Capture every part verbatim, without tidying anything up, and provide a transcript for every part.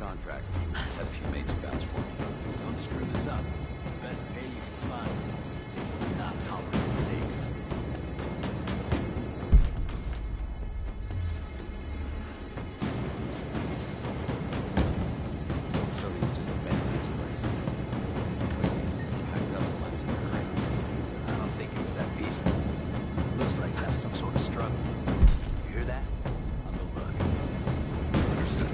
contract. Had a few mates who vouched for me. Don't screw this up. Best pay you can find. Not tolerate mistakes. So he's just abandoned his place. Packed up and left in a hurry. I don't think it was that peaceful. It looks like there's some sort of struggle. You hear that? On the look. Understood.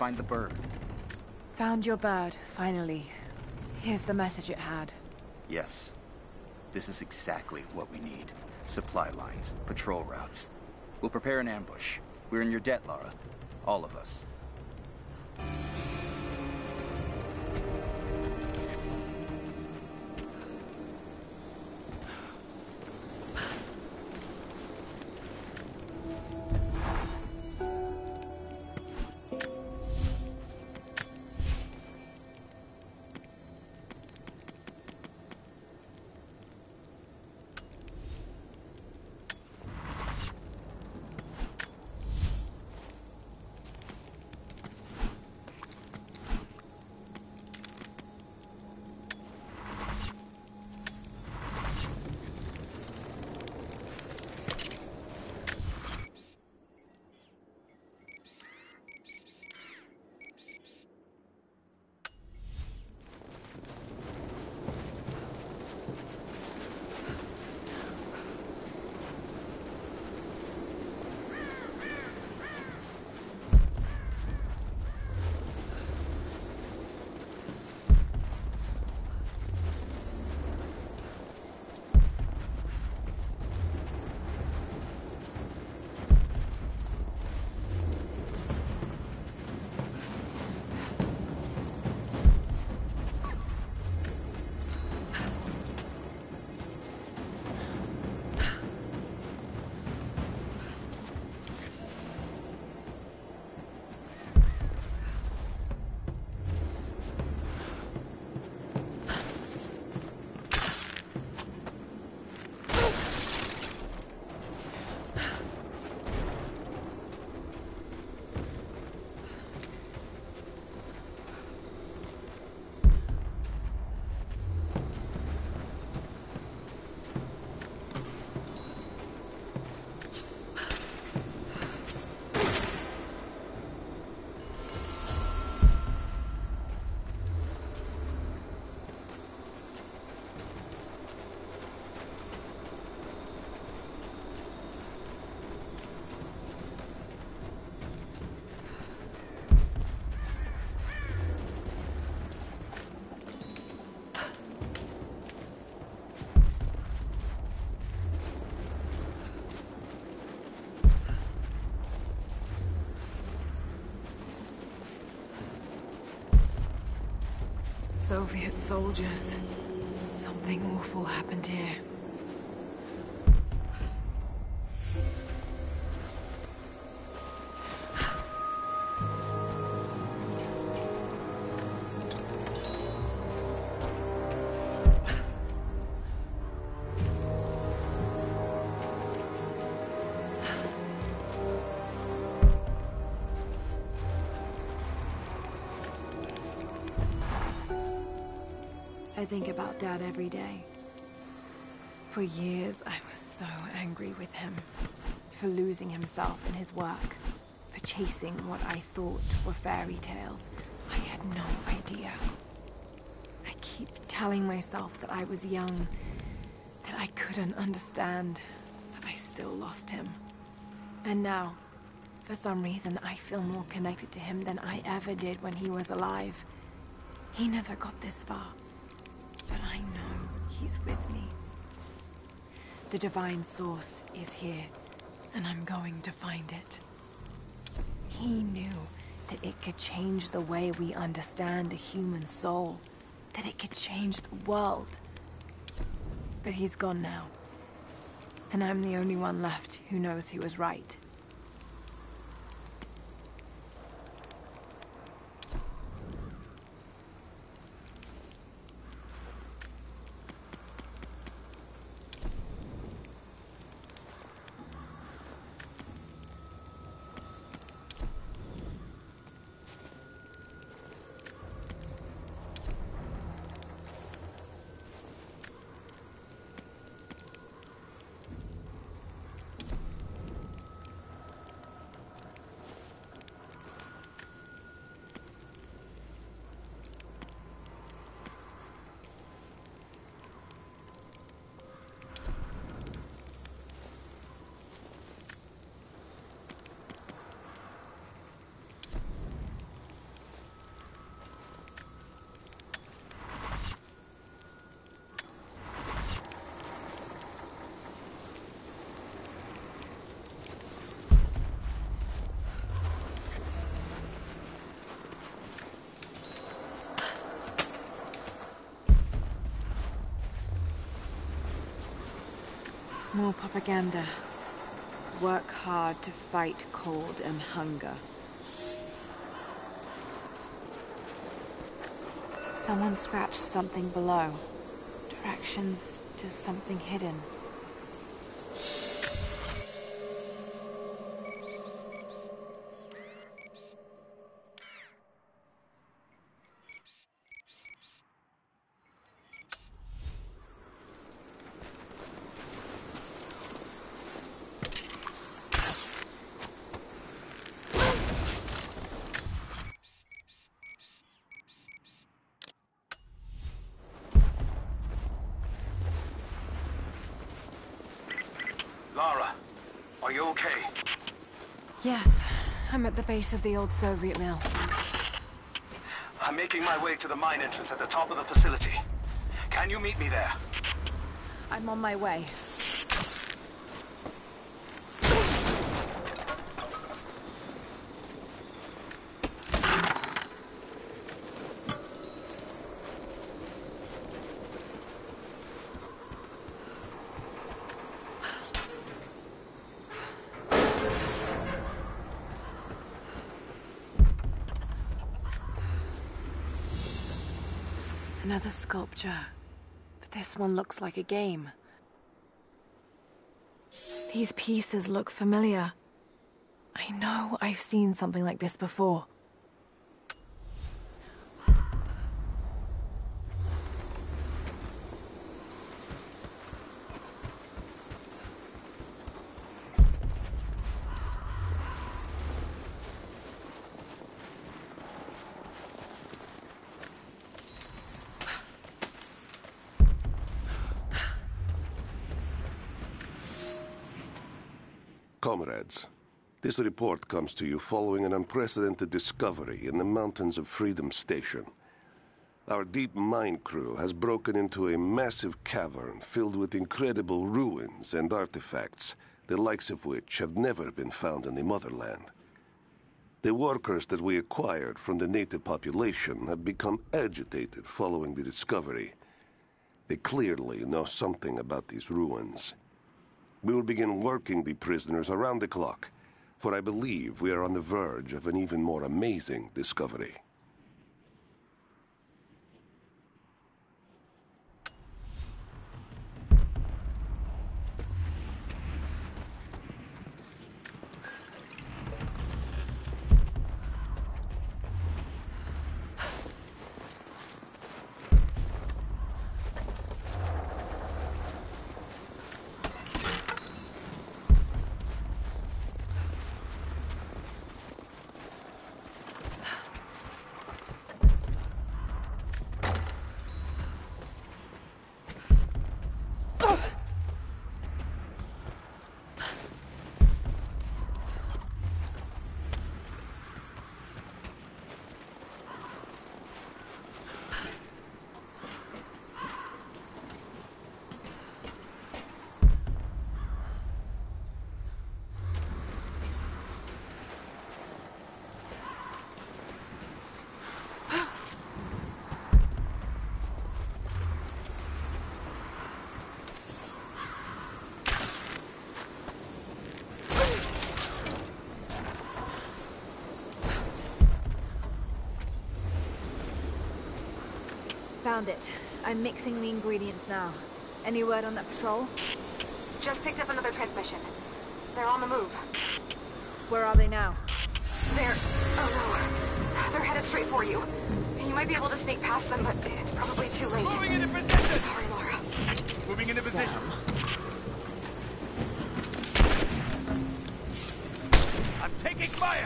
find the bird. Found your bird, finally. Here's the message it had. Yes. This is exactly what we need. Supply lines, patrol routes. We'll prepare an ambush. We're in your debt, Lara. All of us. Soviet soldiers. Something awful happened here. I think about Dad every day. For years, I was so angry with him. For losing himself in his work. For chasing what I thought were fairy tales. I had no idea. I keep telling myself that I was young, that I couldn't understand, but I still lost him. And now, for some reason, I feel more connected to him than I ever did when he was alive. He never got this far. But I know he's with me. The divine source is here, and I'm going to find it. He knew that it could change the way we understand a human soul, that it could change the world. But he's gone now, and I'm the only one left who knows he was right. More propaganda. Work hard to fight cold and hunger. Someone scratched something below. Directions to something hidden. Lara, are you okay? Yes, I'm at the base of the old Soviet mill. I'm making my way to the mine entrance at the top of the facility. Can you meet me there? I'm on my way. Another sculpture, but this one looks like a game. These pieces look familiar. I know I've seen something like this before. Comrades, this report comes to you following an unprecedented discovery in the mountains of Freedom Station. Our deep mine crew has broken into a massive cavern filled with incredible ruins and artifacts, the likes of which have never been found in the motherland. The workers that we acquired from the native population have become agitated following the discovery. They clearly know something about these ruins. We will begin working the prisoners around the clock, for I believe we are on the verge of an even more amazing discovery. Found it. I'm mixing the ingredients now. Any word on that patrol? Just picked up another transmission. They're on the move. Where are they now? They're... oh no. They're headed straight for you. You might be able to sneak past them, but it's probably too late. Moving into position! Sorry, Laura. Moving into position. I'm taking fire!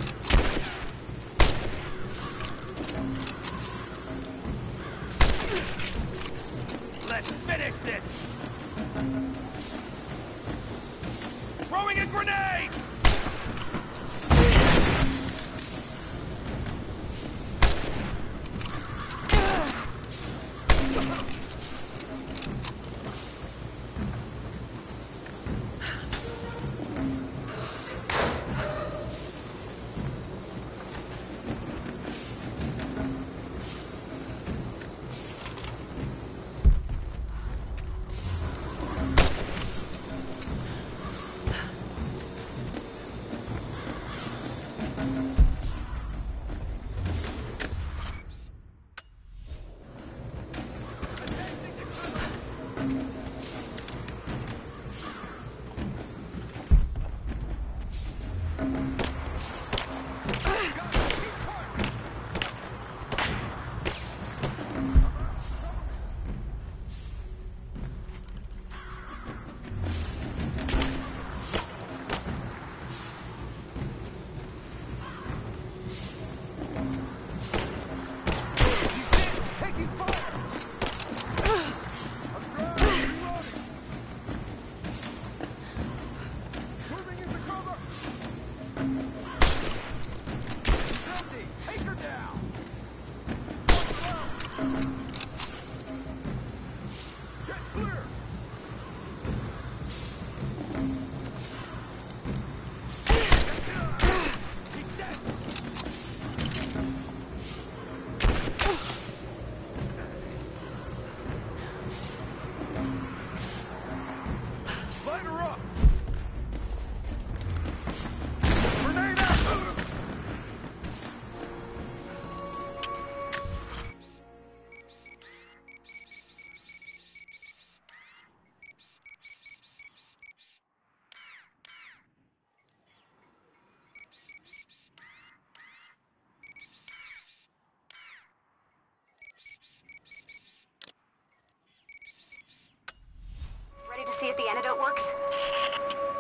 Let's finish this! Throwing a grenade!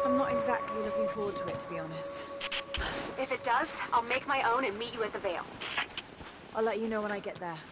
I'm not exactly looking forward to it, to be honest. If it does, I'll make my own and meet you at the Vale. I'll let you know when I get there.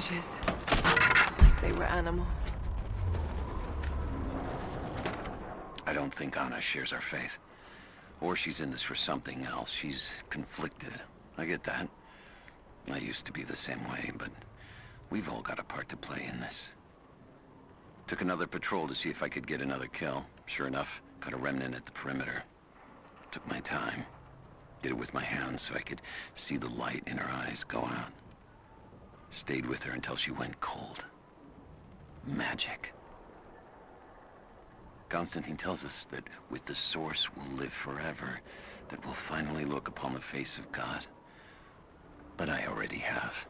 cages. Like they were animals. I don't think Anna shares our faith. Or she's in this for something else. She's conflicted. I get that. I used to be the same way, but we've all got a part to play in this. Took another patrol to see if I could get another kill. Sure enough, got a remnant at the perimeter. Took my time. Did it with my hands so I could see the light in her eyes go out. Stayed with her until she went cold. Magic. Constantine tells us that with the Source we'll live forever, that we'll finally look upon the face of God. But I already have.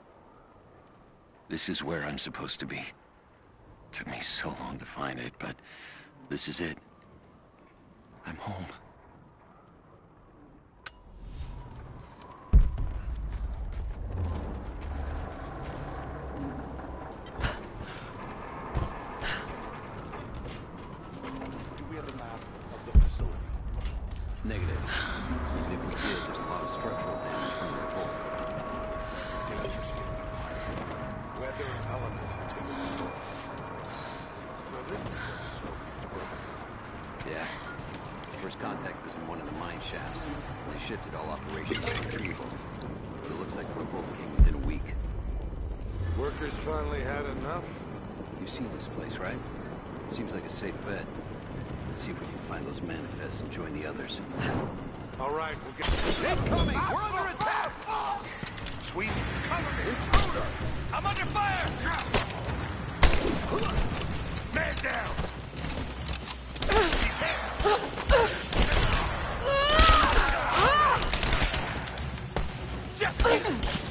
This is where I'm supposed to be. Took me so long to find it, but this is it. I'm home. Negative. Even if we did, there's a lot of structural damage from the revolt. Dangerous getting weather and elements have taken the toll. Well, this is where the Soviets broke. Yeah. First contact was in one of the mine shafts. They shifted all operations to retrieval. But it looks like the revolt came within a week. Workers finally had enough? You've seen this place, right? Seems like a safe bet. Let's see if we can find those manifests and join the others. All right, we'll get... Incoming! We're under attack! Sweet. Cover me! Intruder! I'm under fire! Man down! He's here! Just...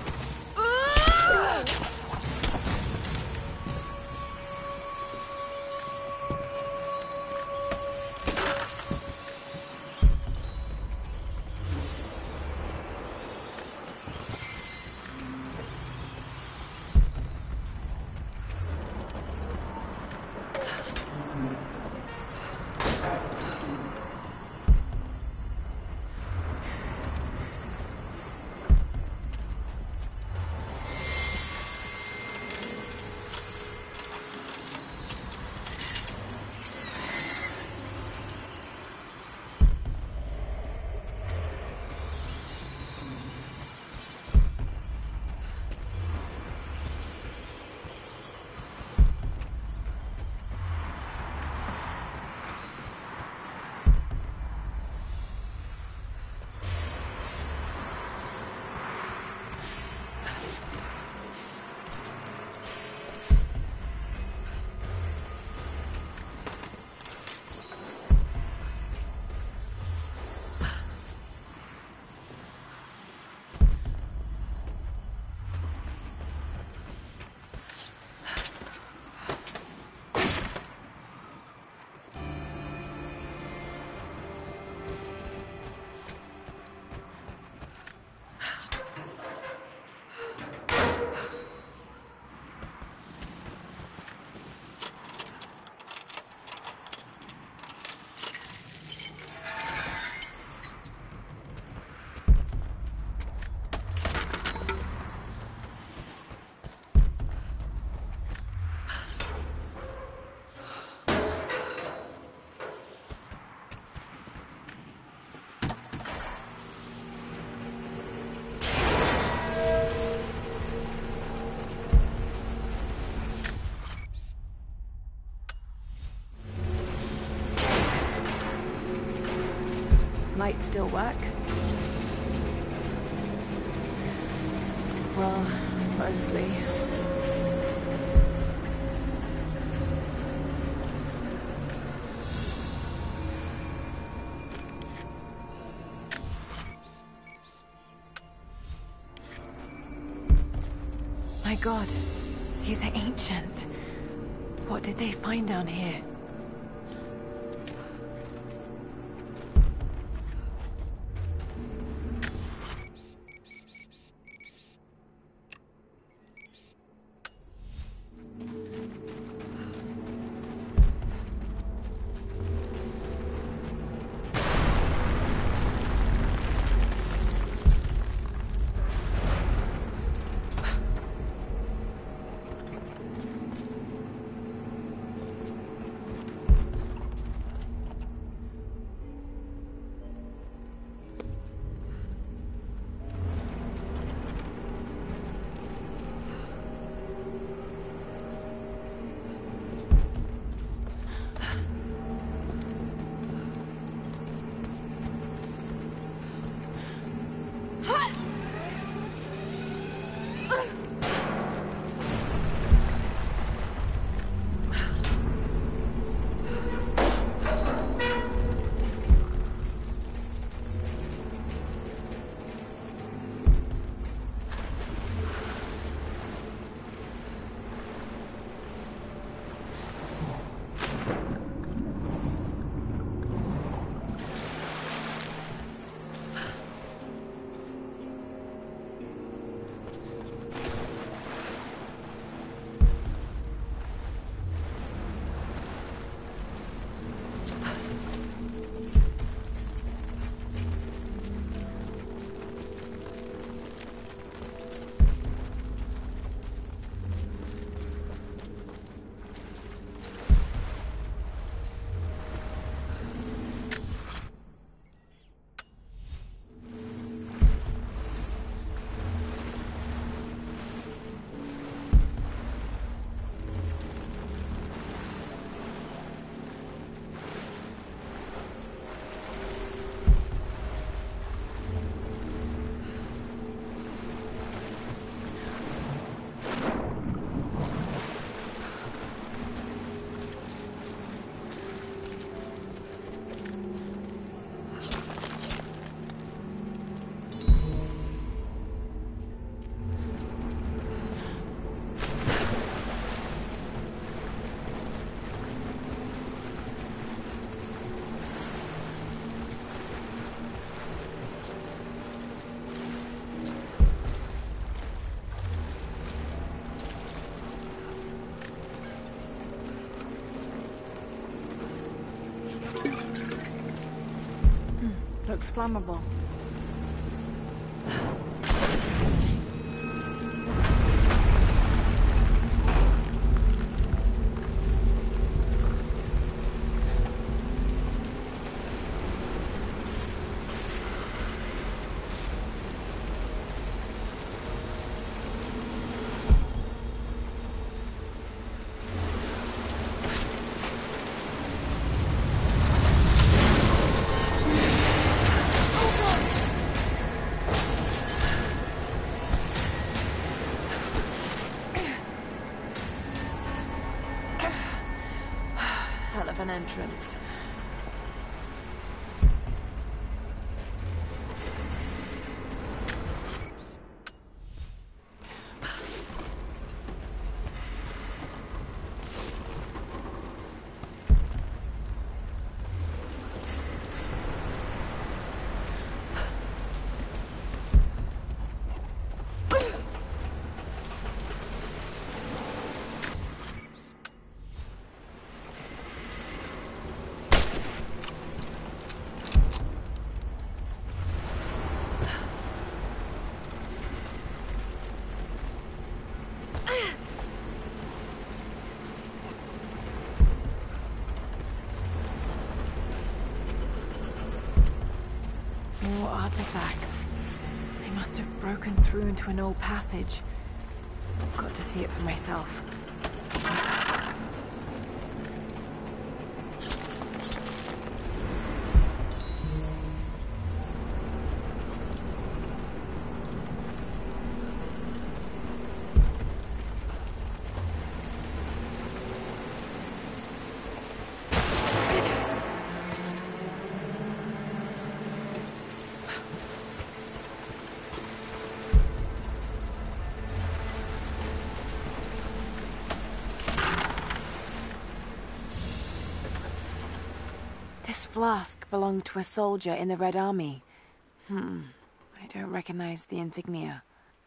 Might still work. Well, mostly. My God, he's ancient. What did they find down here? looks flammable. Hell of an entrance. More artifacts. They must have broken through into an old passage. I've got to see it for myself. This flask belonged to a soldier in the Red Army. Hmm, I don't recognize the insignia.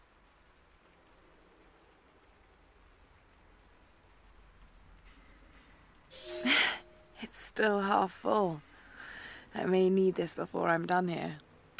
It's still half full. I may need this before I'm done here.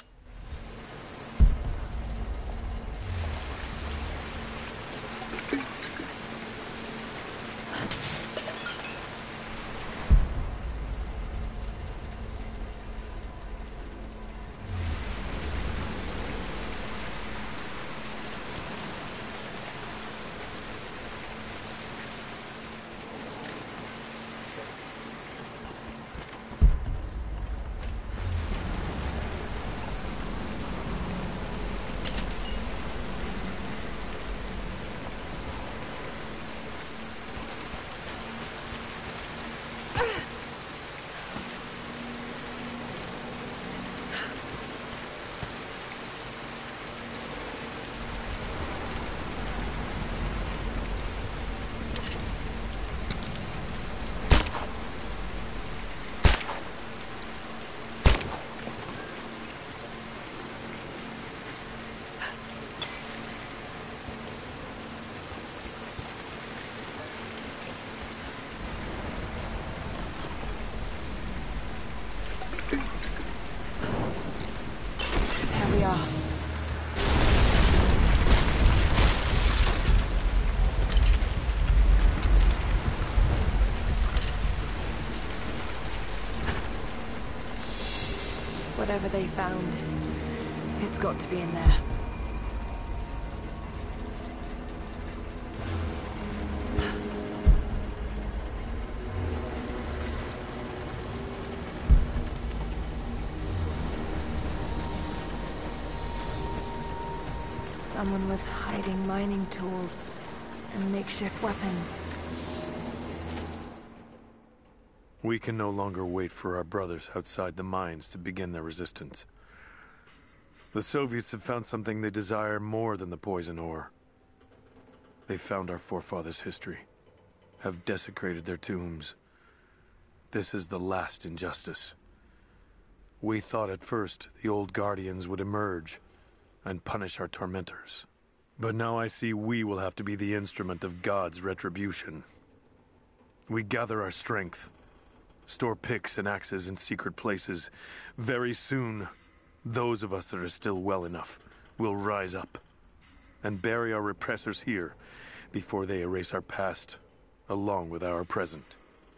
Whatever they found, it's got to be in there. Someone was hiding mining tools and makeshift weapons. We can no longer wait for our brothers outside the mines to begin their resistance. The Soviets have found something they desire more than the poison ore. They found our forefathers' history, have desecrated their tombs. This is the last injustice. We thought at first the old guardians would emerge and punish our tormentors. But now I see we will have to be the instrument of God's retribution. We gather our strength, store picks and axes in secret places. Very soon, Those of us that are still well enough will rise up and bury our repressors here before they erase our past, along with our present.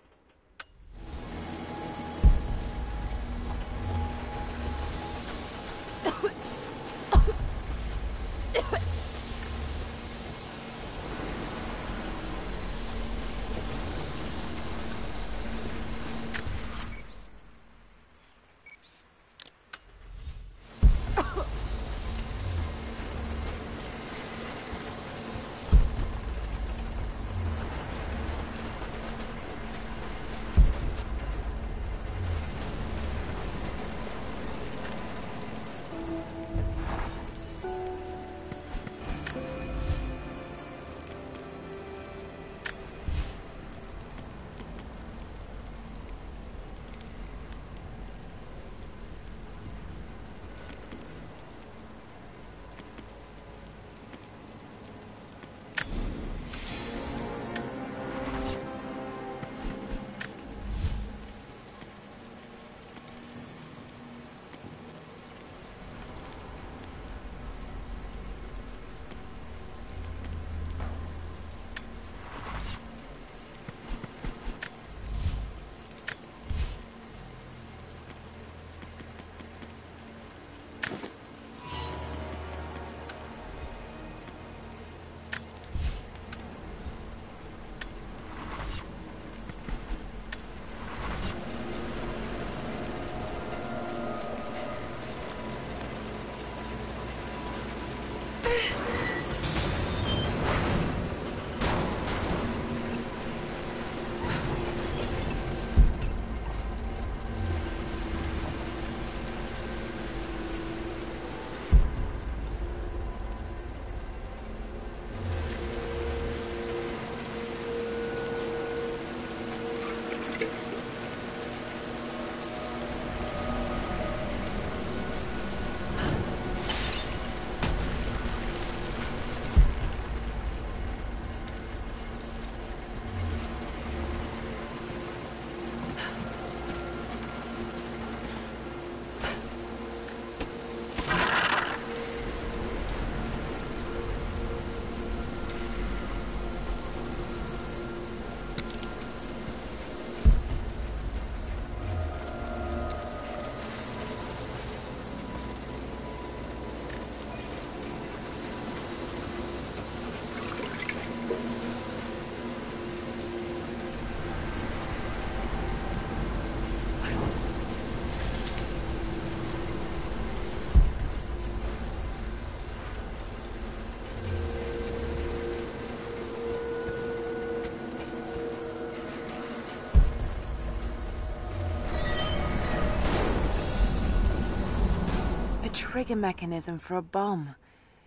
Trigger mechanism for a bomb.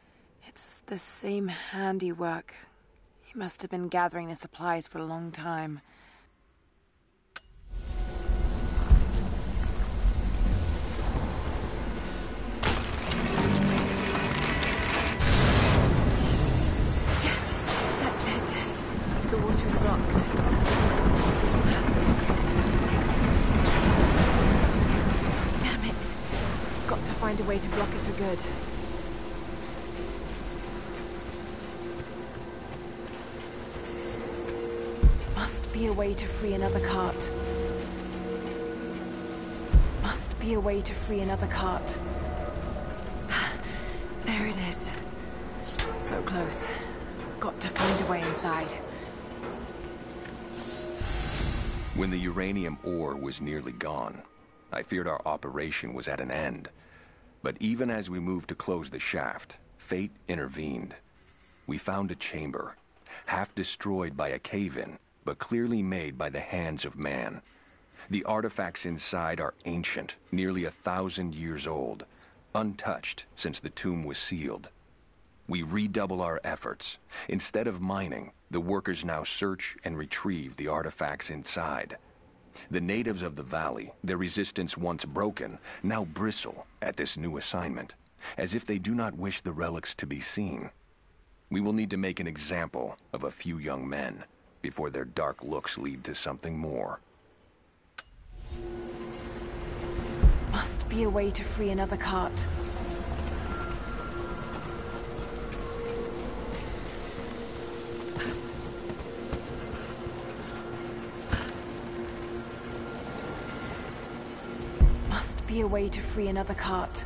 It's the same handiwork. He must have been gathering the supplies for a long time. Yes, that's it. The water's blocked. Find a way to block it for good. Must be a way to free another cart. Must be a way to free another cart. There it is. So close. Got to find a way inside. When the uranium ore was nearly gone, I feared our operation was at an end. But even as we moved to close the shaft, fate intervened. We found a chamber, half destroyed by a cave-in, but clearly made by the hands of man. The artifacts inside are ancient, nearly a thousand years old, untouched since the tomb was sealed. We redouble our efforts. Instead of mining, the workers now search and retrieve the artifacts inside. The natives of the valley, their resistance once broken, now bristle at this new assignment, as if they do not wish the relics to be seen. We will need to make an example of a few young men before their dark looks lead to something more. Must be be a way to free another cart. Must be a way to free another cart.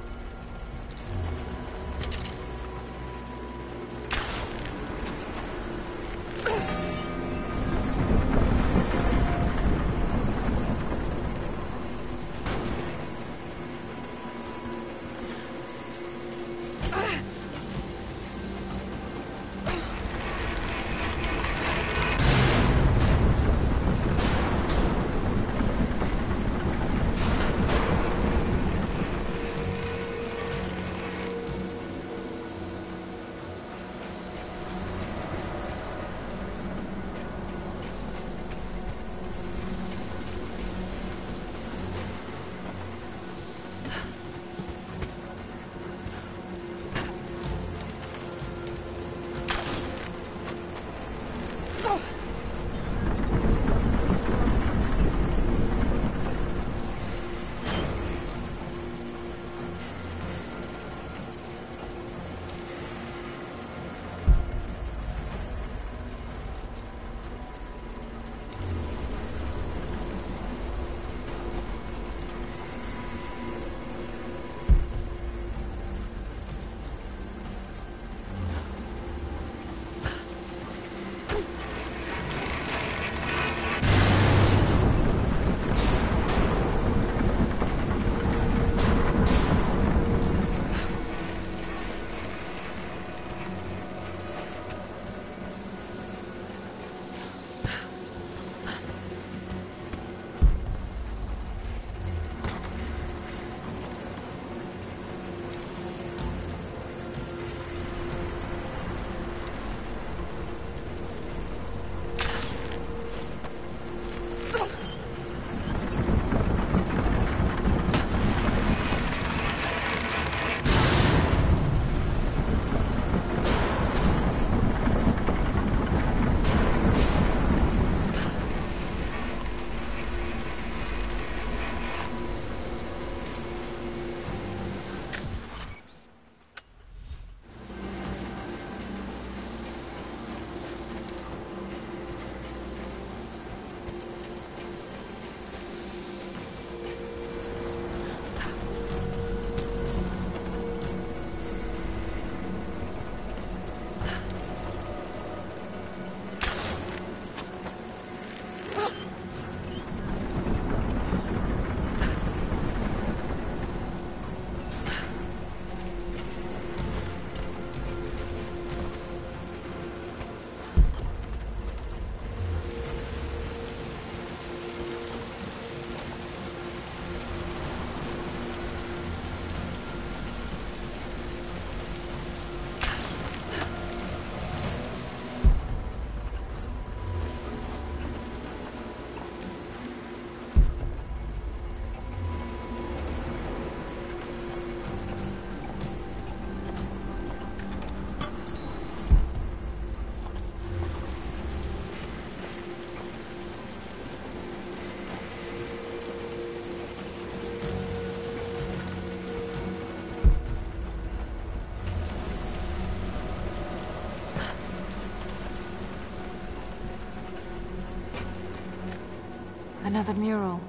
Another mural.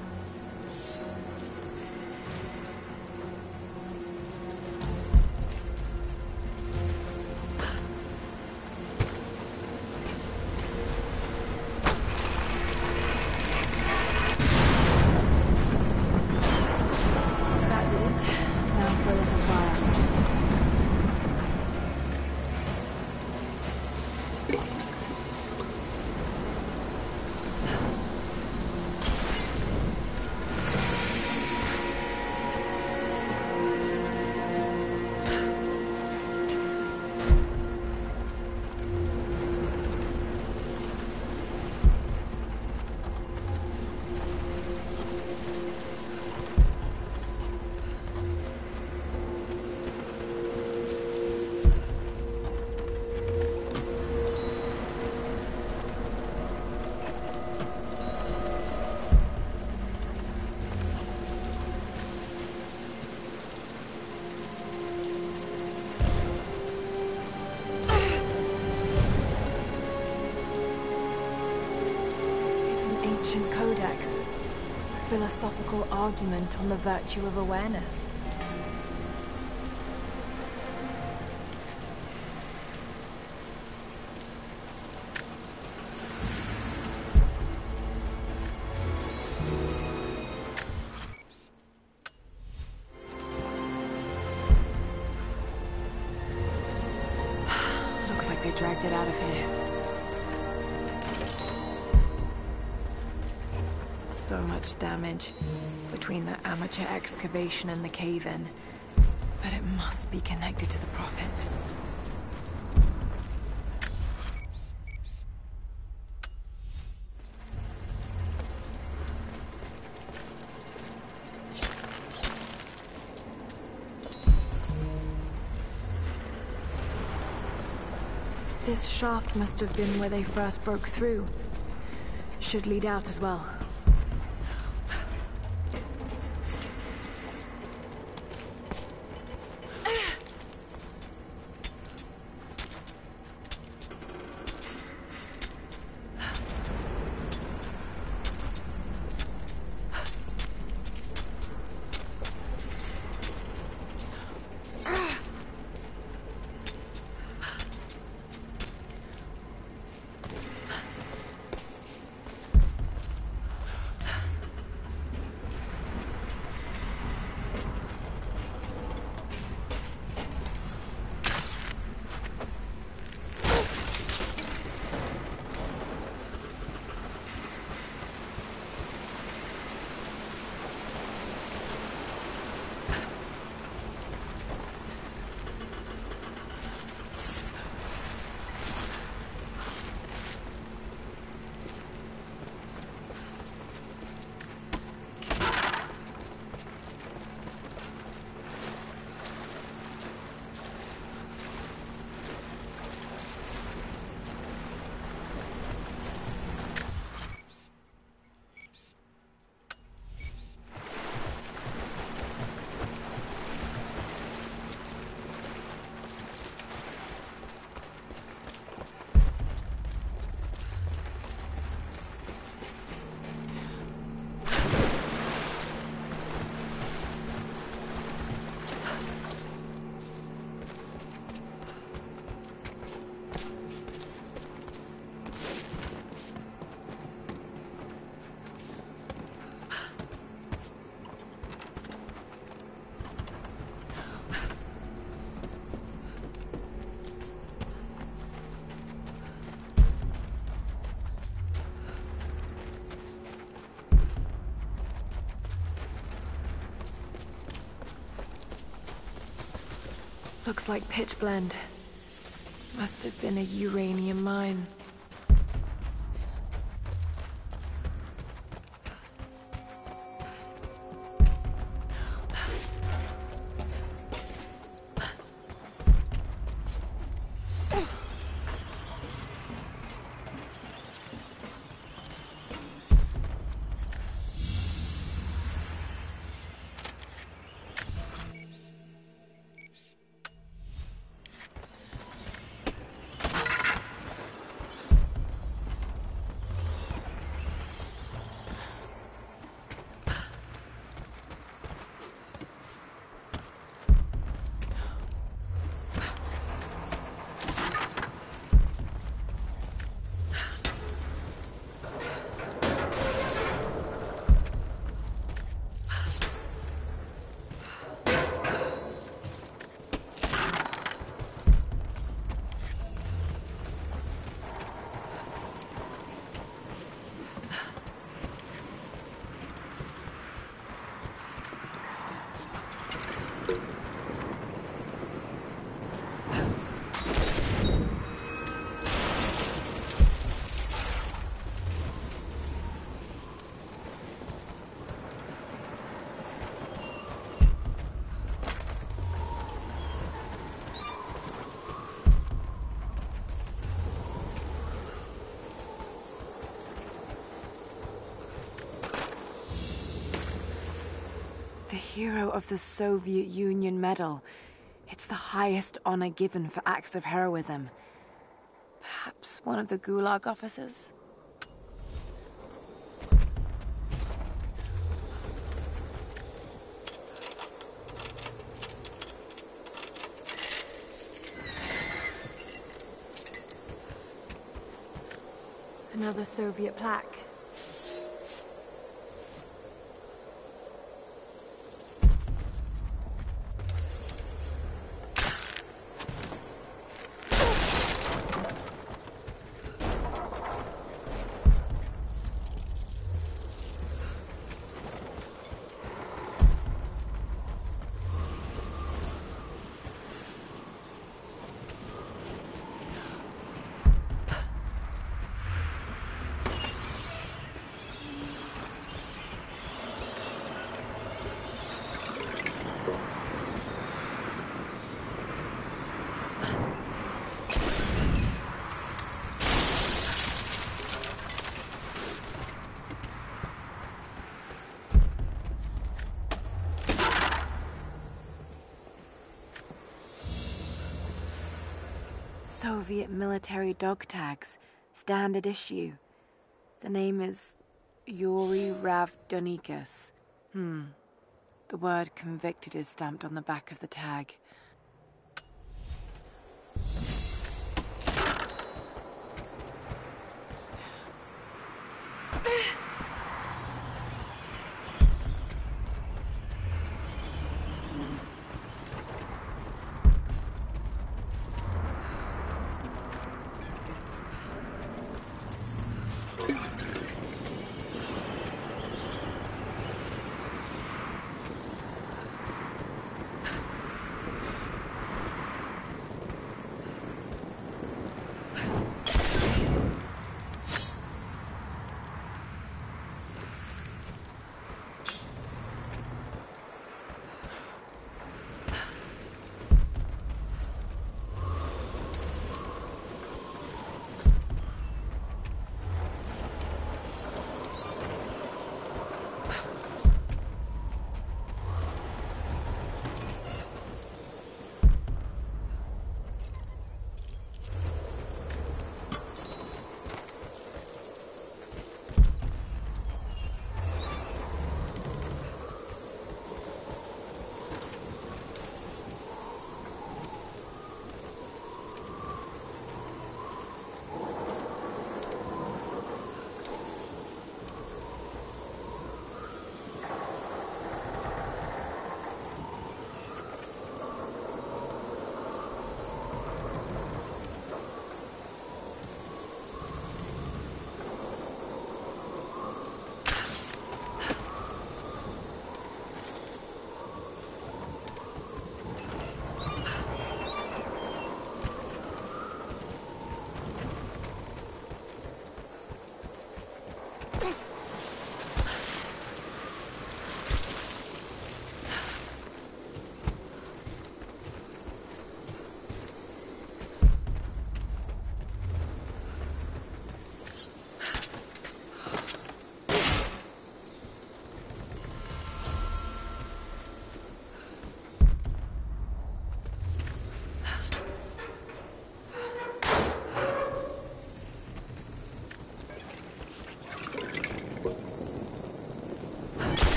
That did it. Now for a little fire. projects. Philosophical argument on the virtue of awareness. Looks like they dragged it out of here. So much damage between the amateur excavation and the cave-in. But it must be connected to the Prophet. This shaft must have been where they first broke through. Should lead out as well. Looks like pitch blende. Must have been a uranium mine. The Hero of the Soviet Union Medal. It's the highest honor given for acts of heroism. Perhaps one of the Gulag officers? Another Soviet plaque. Soviet military dog tags, standard issue. The name is Yuri Ravdonikas. Hmm. The word convicted is stamped on the back of the tag.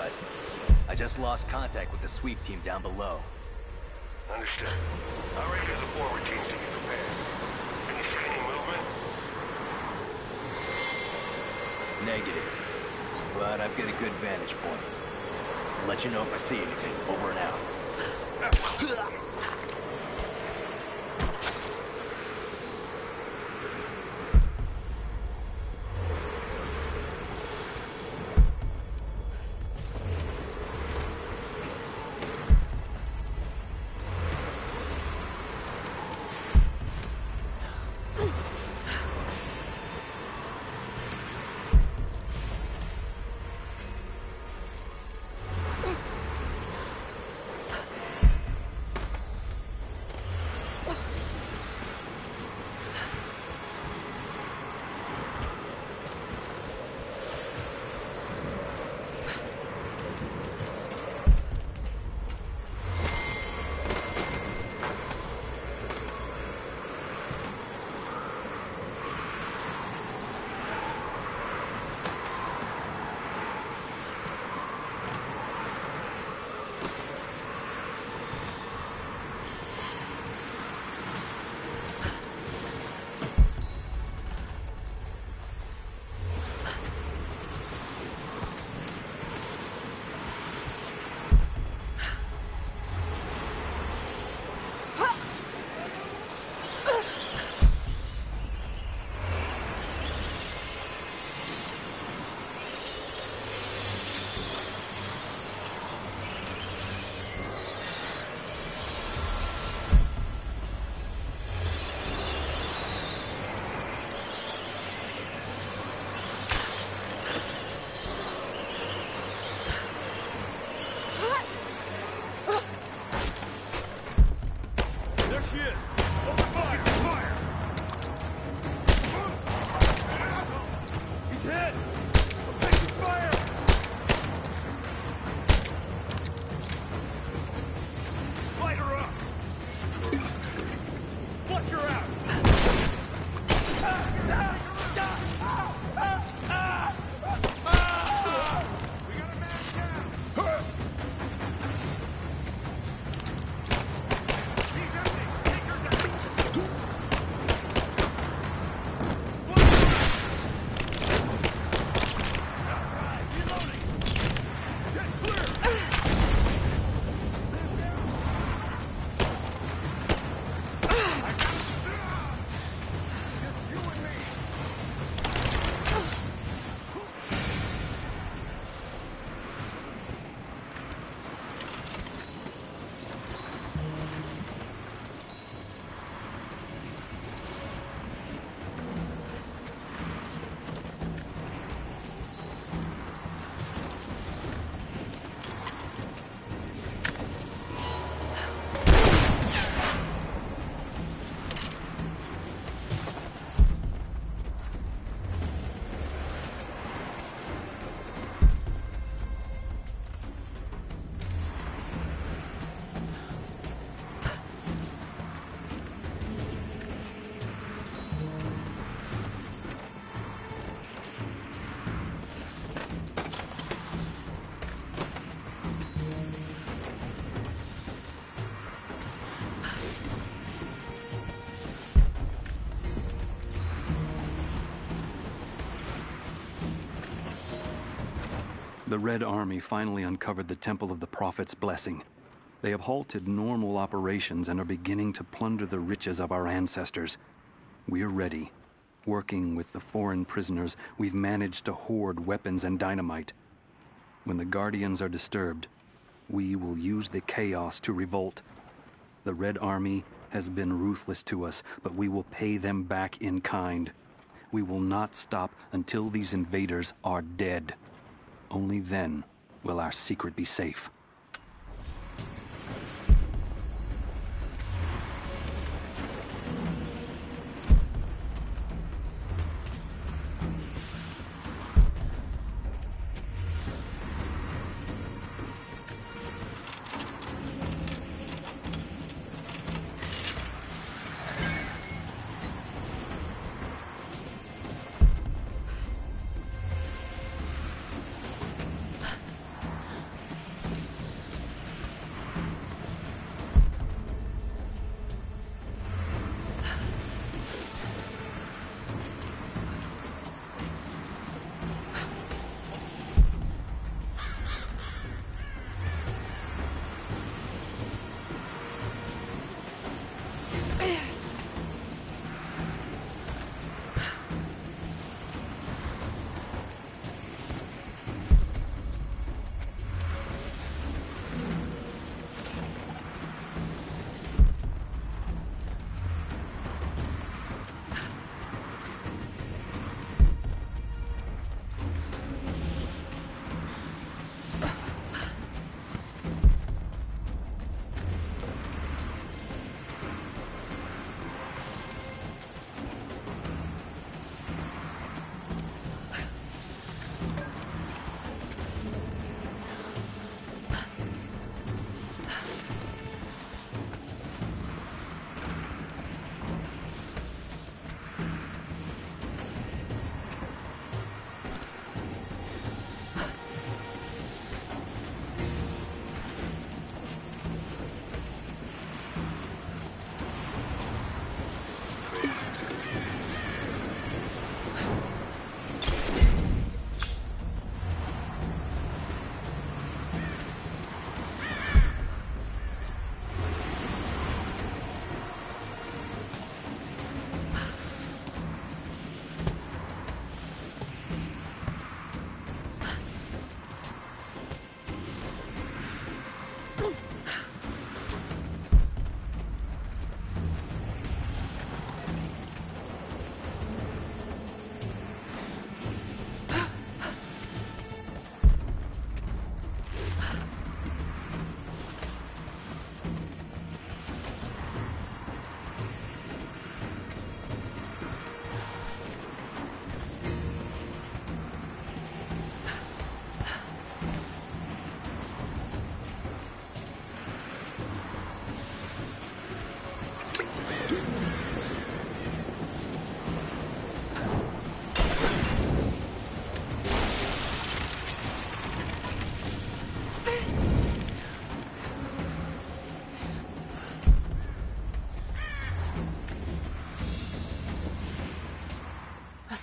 bud. I just lost contact with the sweep team down below. Understood. I'll radio the forward team to be prepared. Can you see any movement? Negative. But I've got a good vantage point. I'll let you know if I see anything. Over and out. The Red Army finally uncovered the Temple of the Prophet's blessing. They have halted normal operations and are beginning to plunder the riches of our ancestors. We're ready. Working with the foreign prisoners, we've managed to hoard weapons and dynamite. When the Guardians are disturbed, we will use the chaos to revolt. The Red Army has been ruthless to us, but we will pay them back in kind. We will not stop until these invaders are dead. Only then will our secret be safe.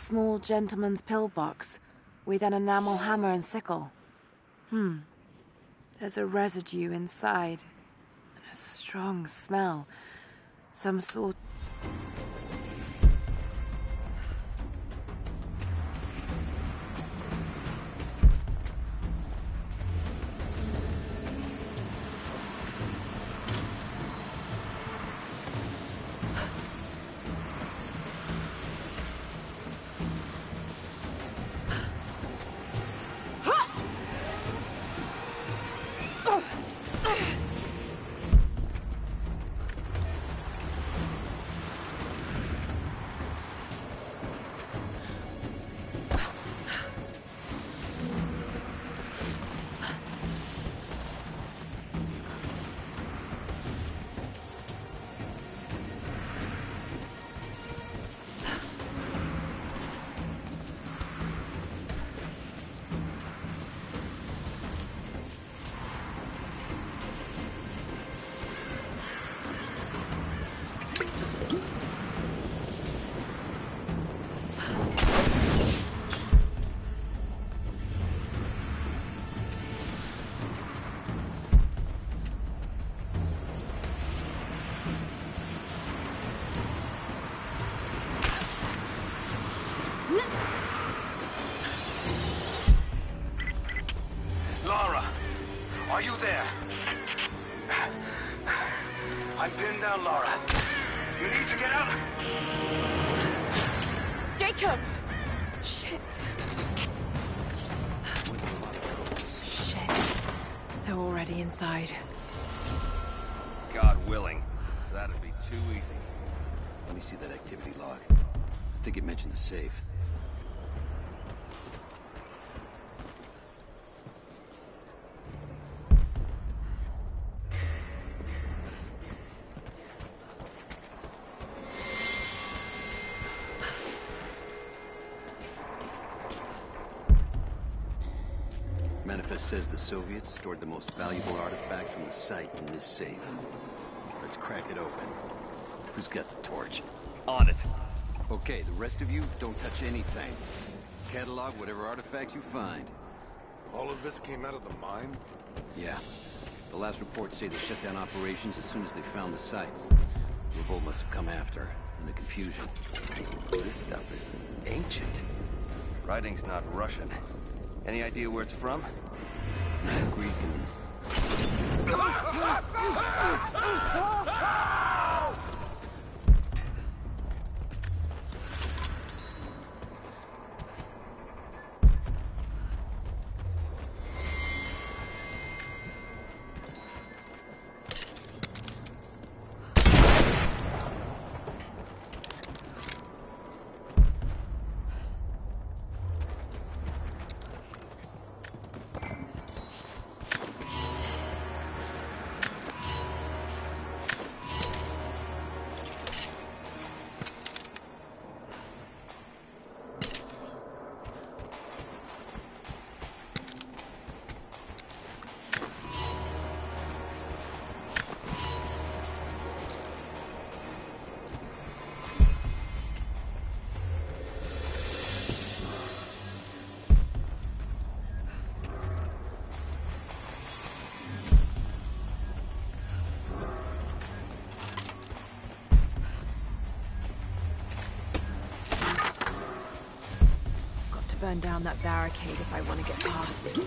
small gentleman's pillbox with an enamel hammer and sickle. Hmm. There's a residue inside, and a strong smell. Some sort... Lara, are you there? I'm pinned down, Lara. You need to get out. Jacob! Shit. Shit. They're already inside. God willing. That'd be too easy. Let me see that activity log. I think it mentioned the safe. Manifest says the Soviets stored the most valuable artifacts from the site in this safe. Let's crack it open. Who's got the torch? On it. Okay, the rest of you, don't touch anything. Catalog whatever artifacts you find. All of this came out of the mine? Yeah. The last reports say they shut down operations as soon as they found the site. Revolt must have come after, in the confusion. This stuff is ancient. Writing's not Russian. Any idea where it's from? Greek and... Burn down that barricade if I want to get past.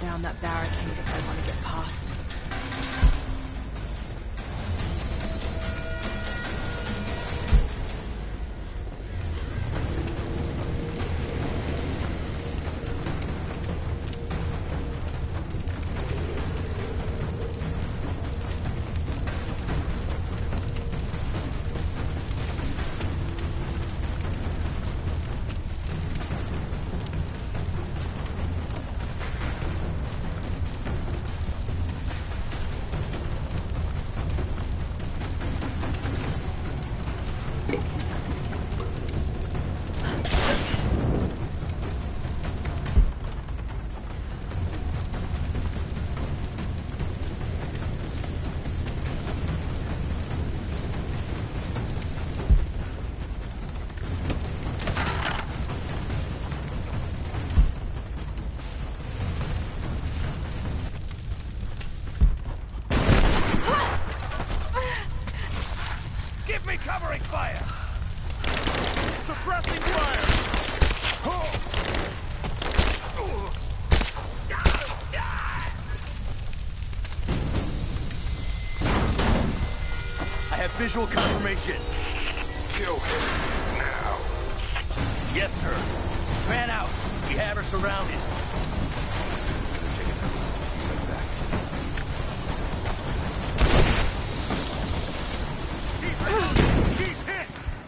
down that barricade if I want to get past. Give me covering fire! Suppressing fire! I have visual confirmation. Kill him now. Yes, sir. Fan out. We have her surrounded. Check it out. Turn back. She's hit!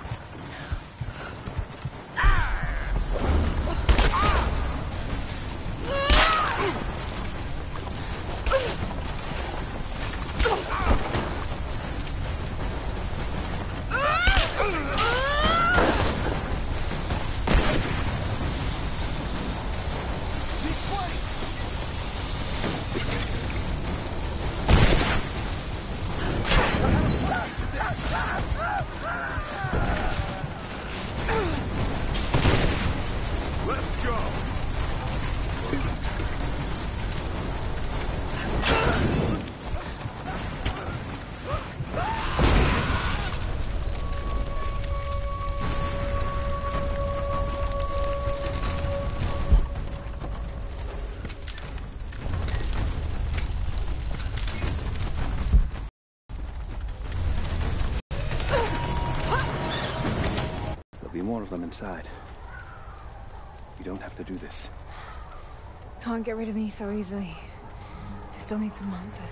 Let's go! There'll be more of them inside. You don't have to do this. Can't get rid of me so easily. I still need some answers.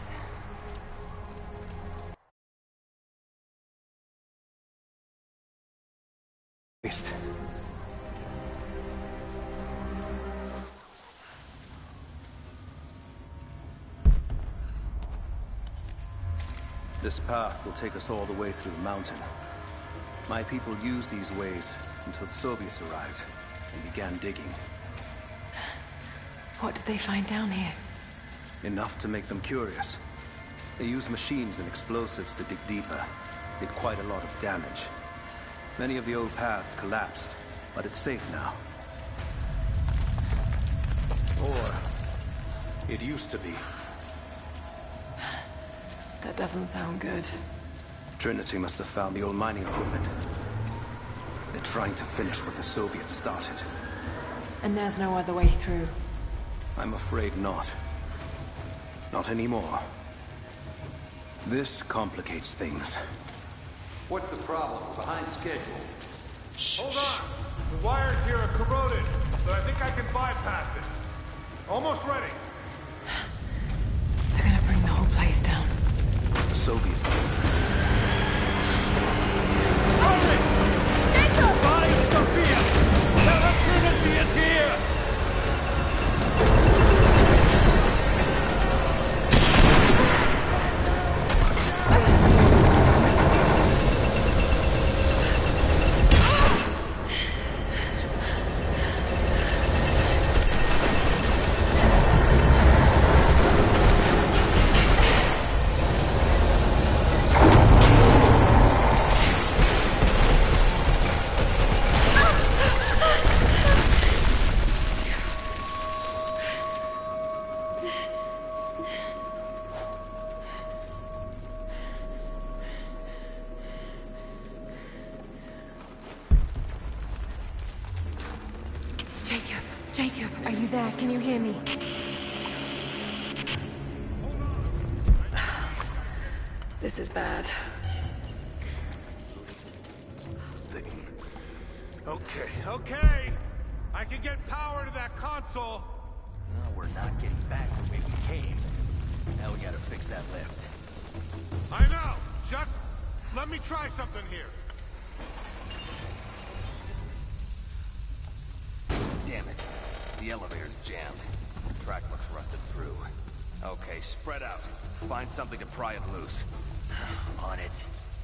Waste. This path will take us all the way through the mountain. My people used these ways until the Soviets arrived and began digging. What did they find down here? Enough to make them curious. They used machines and explosives to dig deeper. Did quite a lot of damage. Many of the old paths collapsed, but it's safe now. Or it used to be. That doesn't sound good. Trinity must have found the old mining equipment. They're trying to finish what the Soviets started. And there's no other way through. I'm afraid not. Not anymore. This complicates things. What's the problem? Behind schedule. Hold on! The wires here are corroded, but I think I can bypass it. Almost ready. They're gonna bring the whole place down. The Soviets. Hurry! Find Sophia! Tell her Trinity is here! Jacob, Jacob, are you there? Can you hear me? This is bad. Okay, okay! I can get power to that console! No, we're not getting back the way we came. Now we gotta fix that lift. I know! Just let me try something here. Damn it. The elevator's jammed. The track looks rusted through. Okay, spread out. Find something to pry it loose. On it.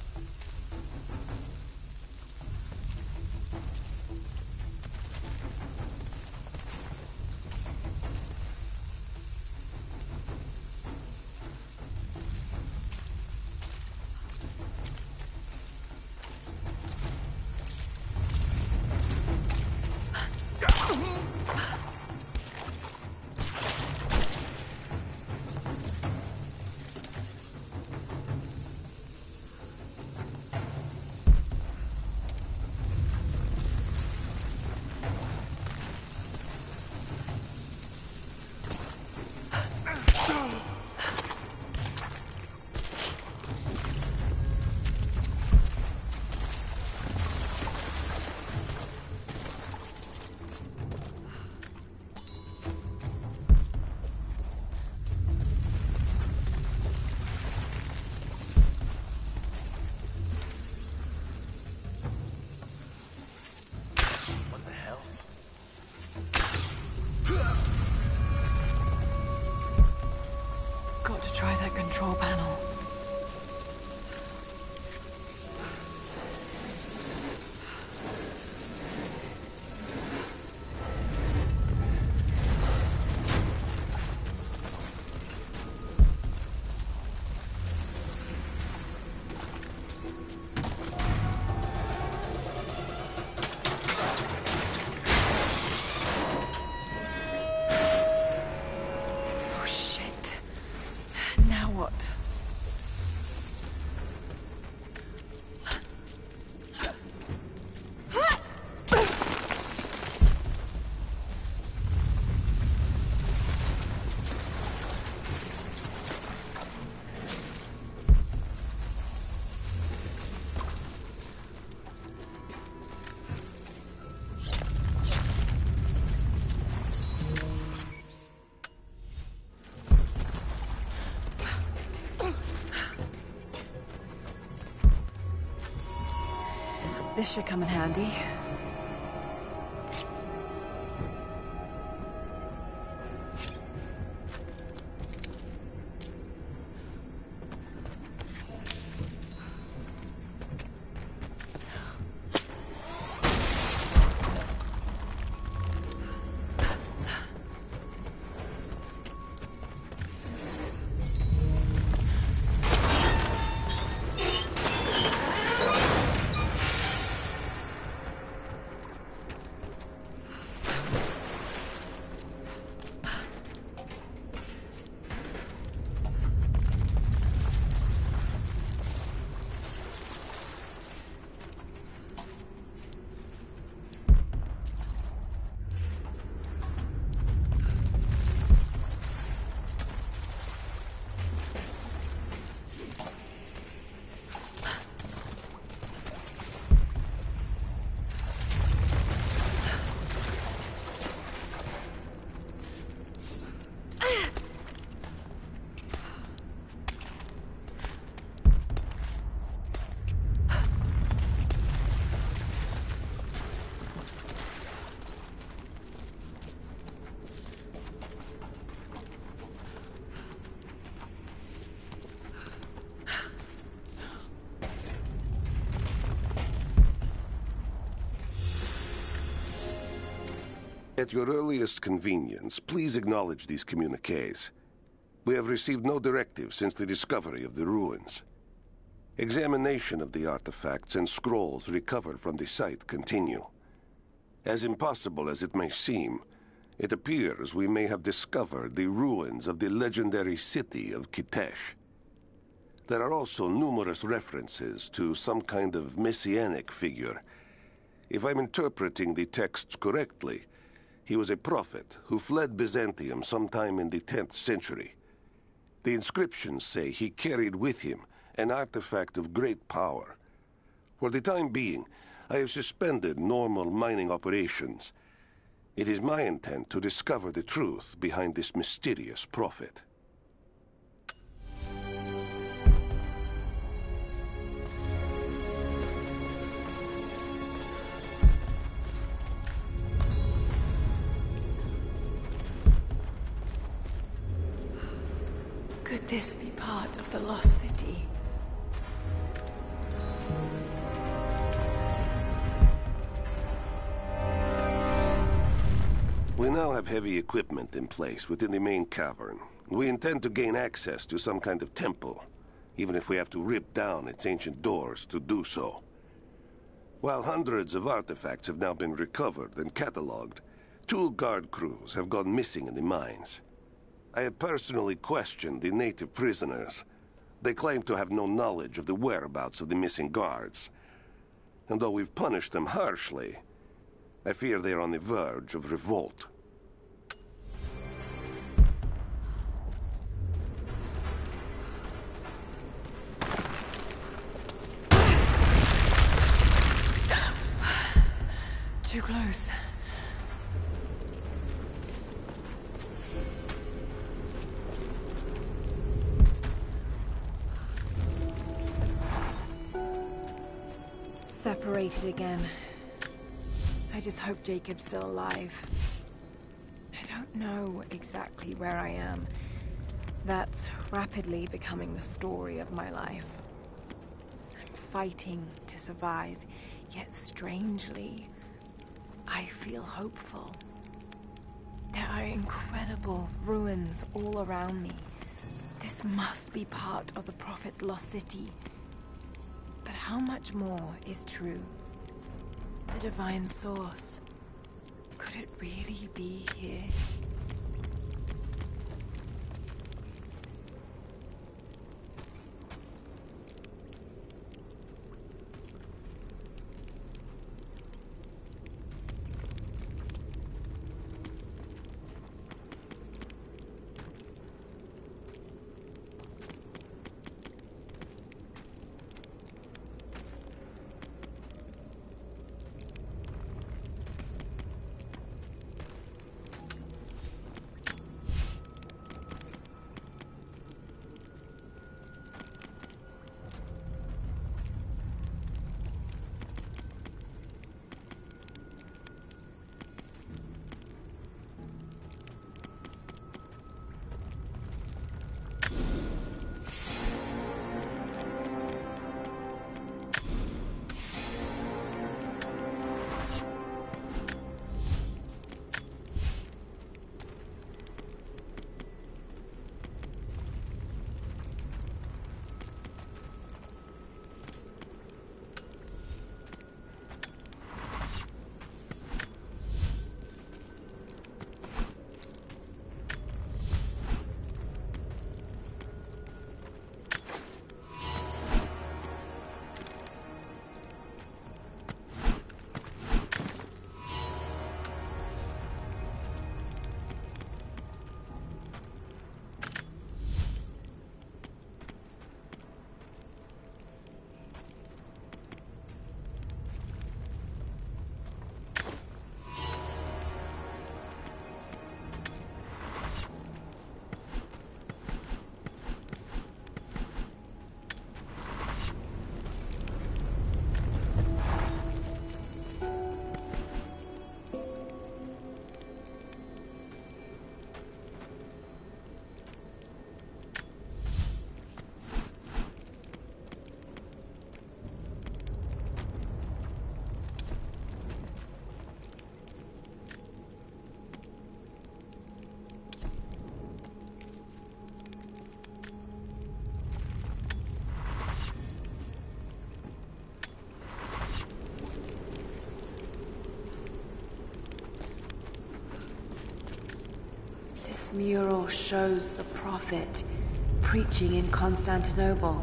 Try that control panel. Oh shit. Now what? This should come in handy. At your earliest convenience, please acknowledge these communiques. We have received no directive since the discovery of the ruins. Examination of the artifacts and scrolls recovered from the site continue. As impossible as it may seem, it appears we may have discovered the ruins of the legendary city of Kitesh. There are also numerous references to some kind of messianic figure. If I'm interpreting the texts correctly, he was a prophet who fled Byzantium sometime in the tenth century. The inscriptions say he carried with him an artifact of great power. For the time being, I have suspended normal mining operations. It is my intent to discover the truth behind this mysterious prophet. Could this be part of the Lost City? We now have heavy equipment in place within the main cavern. We intend to gain access to some kind of temple, even if we have to rip down its ancient doors to do so. While hundreds of artifacts have now been recovered and catalogued, two guard crews have gone missing in the mines. I have personally questioned the native prisoners. They claim to have no knowledge of the whereabouts of the missing guards. And though we've punished them harshly, I fear they are on the verge of revolt. Too close. Separated again. I just hope Jacob's still alive. I don't know exactly where I am. That's rapidly becoming the story of my life. I'm fighting to survive, yet strangely, I feel hopeful. There are incredible ruins all around me. This must be part of the Prophet's lost city. But how much more is true? The divine source. Could it really be here? This mural shows the Prophet preaching in Constantinople.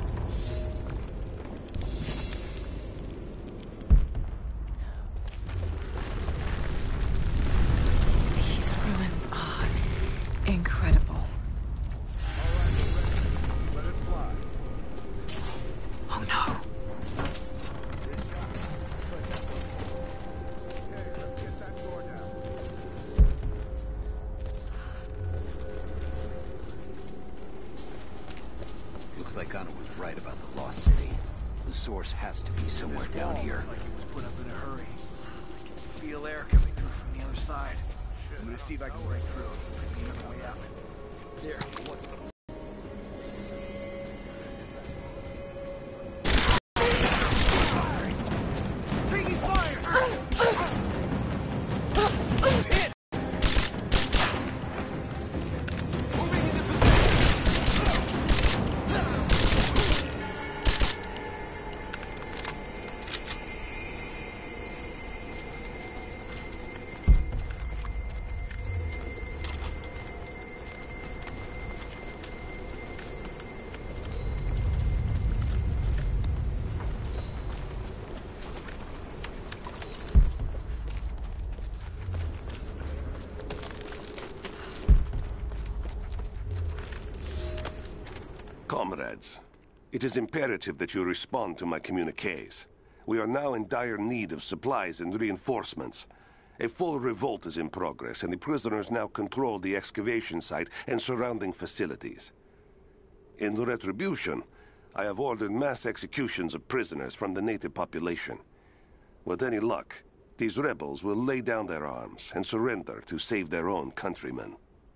These ruins are incredible. All right, we're ready. Let it fly. Looks like Anna was right about the Lost City. The source has to be somewhere down here. Looks like it was put up in a hurry. I can feel air coming through from the other side. I'm gonna see if I can break through. Might be another way out. There, what? Taking fire! Hit! Moving into Comrades, it is imperative that you respond to my communiques. We are now in dire need of supplies and reinforcements. A full revolt is in progress, and the prisoners now control the excavation site and surrounding facilities. In retribution, I have ordered mass executions of prisoners from the native population. With any luck, these rebels will lay down their arms and surrender to save their own countrymen.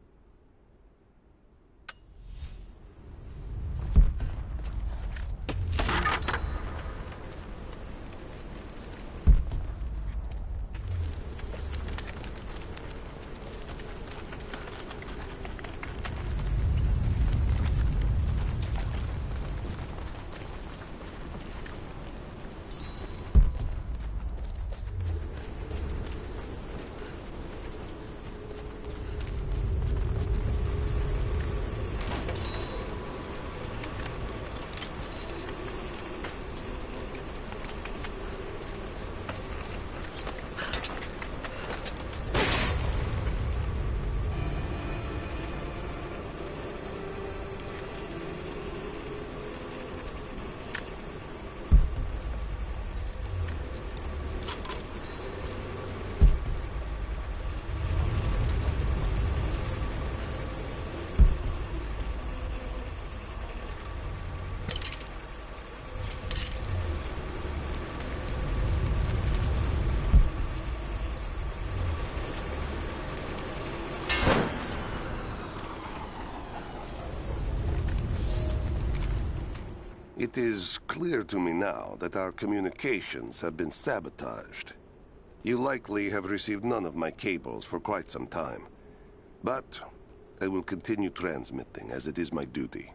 It is clear to me now that our communications have been sabotaged. You likely have received none of my cables for quite some time. But I will continue transmitting, as it is my duty.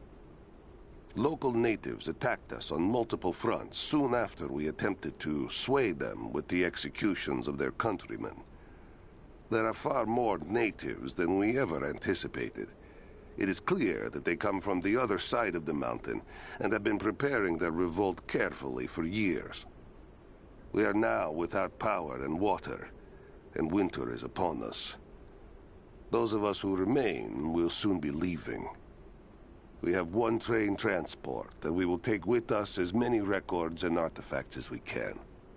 Local natives attacked us on multiple fronts soon after we attempted to sway them with the executions of their countrymen. There are far more natives than we ever anticipated. It is clear that they come from the other side of the mountain and have been preparing their revolt carefully for years. We are now without power and water, and winter is upon us. Those of us who remain will soon be leaving. We have one train transport that we will take with us as many records and artifacts as we can.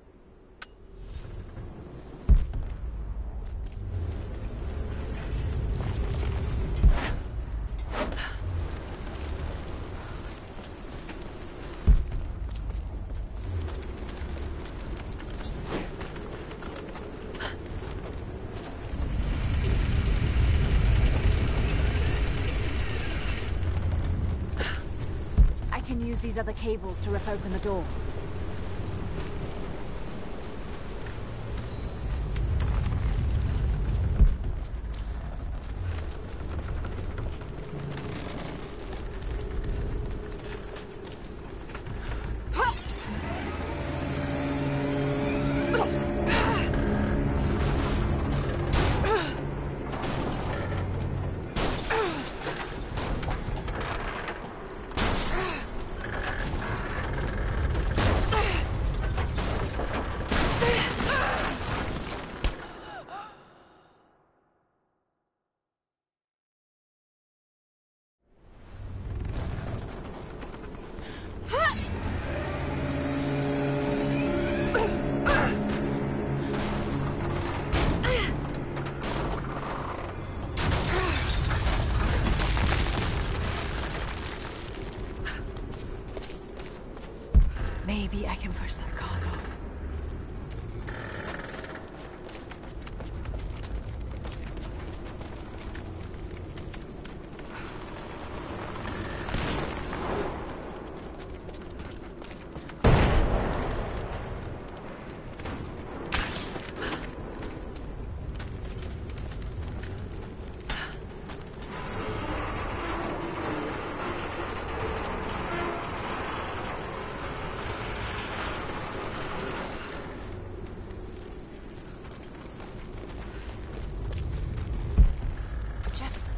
Use these other cables to rip open the door.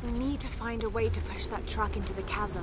We need to find a way to push that truck into the chasm.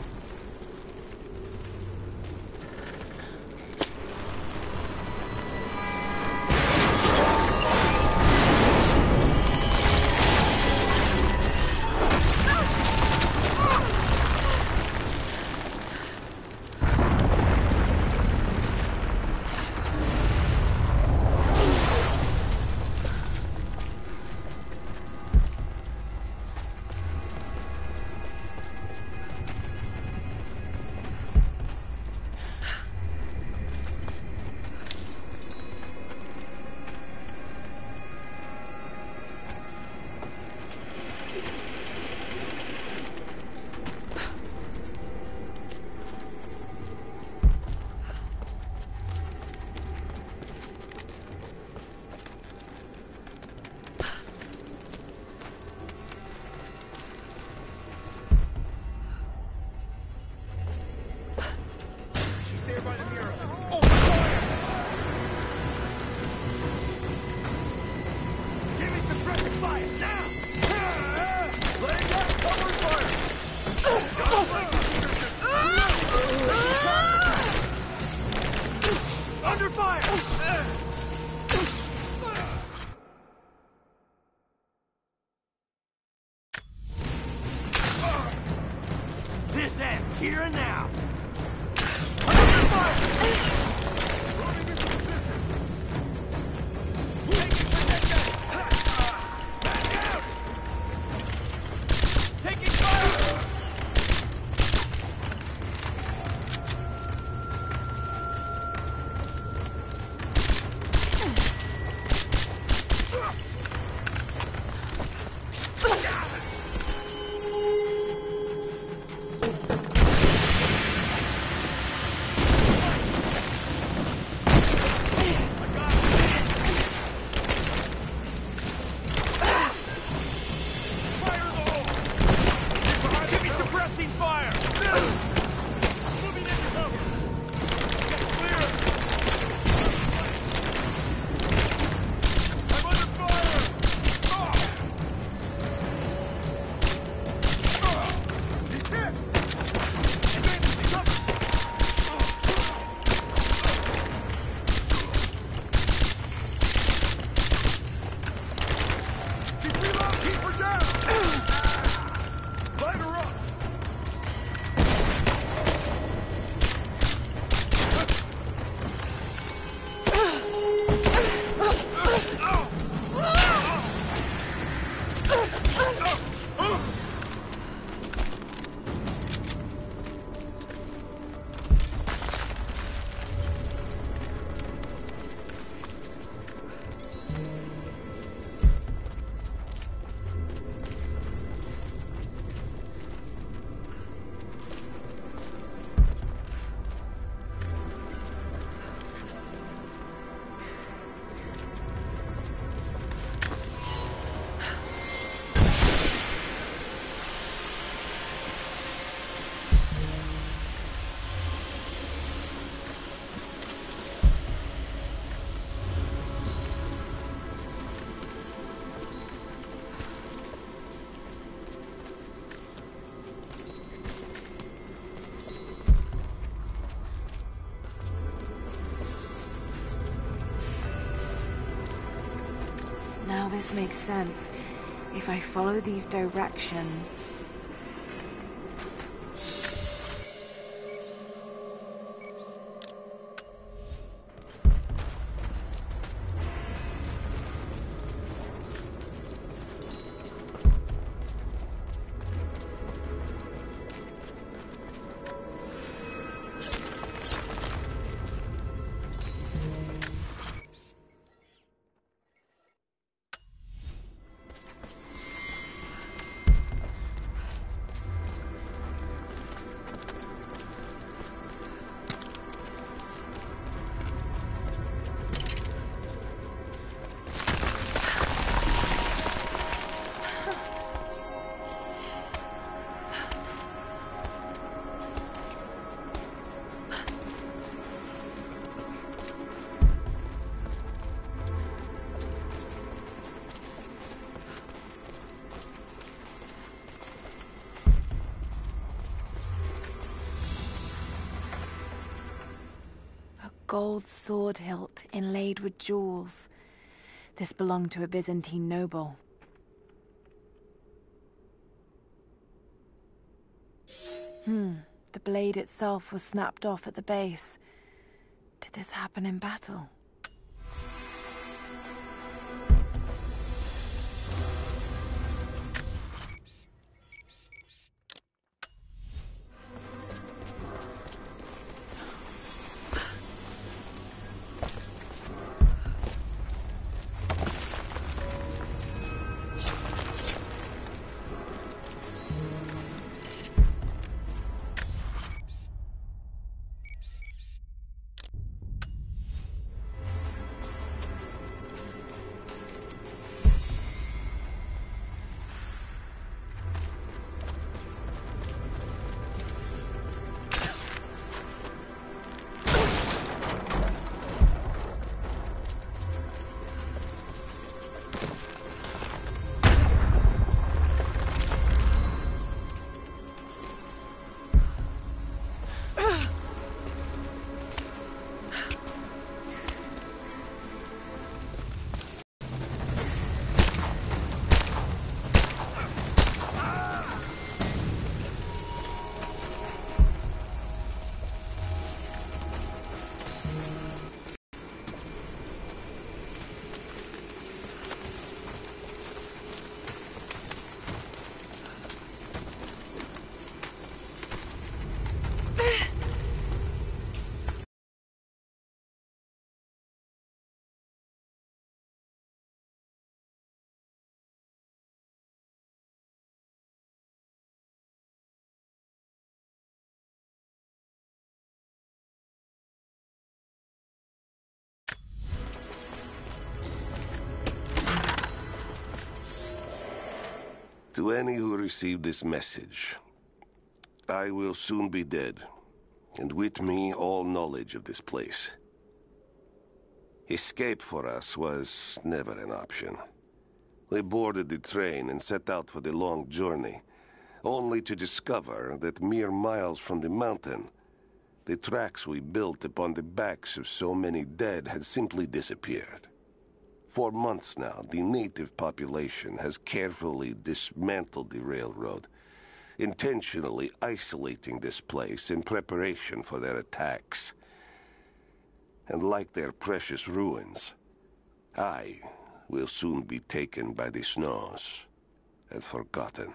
This ends here and now. Taking fire! Now this makes sense. If I follow these directions... gold sword hilt inlaid with jewels. This belonged to a Byzantine noble. Hmm, the blade itself was snapped off at the base. Did this happen in battle? To any who receive this message, I will soon be dead, and with me all knowledge of this place. Escape for us was never an option. We boarded the train and set out for the long journey, only to discover that mere miles from the mountain, the tracks we built upon the backs of so many dead had simply disappeared. For months now, the native population has carefully dismantled the railroad, intentionally isolating this place in preparation for their attacks. And like their precious ruins, I will soon be taken by the snows and forgotten.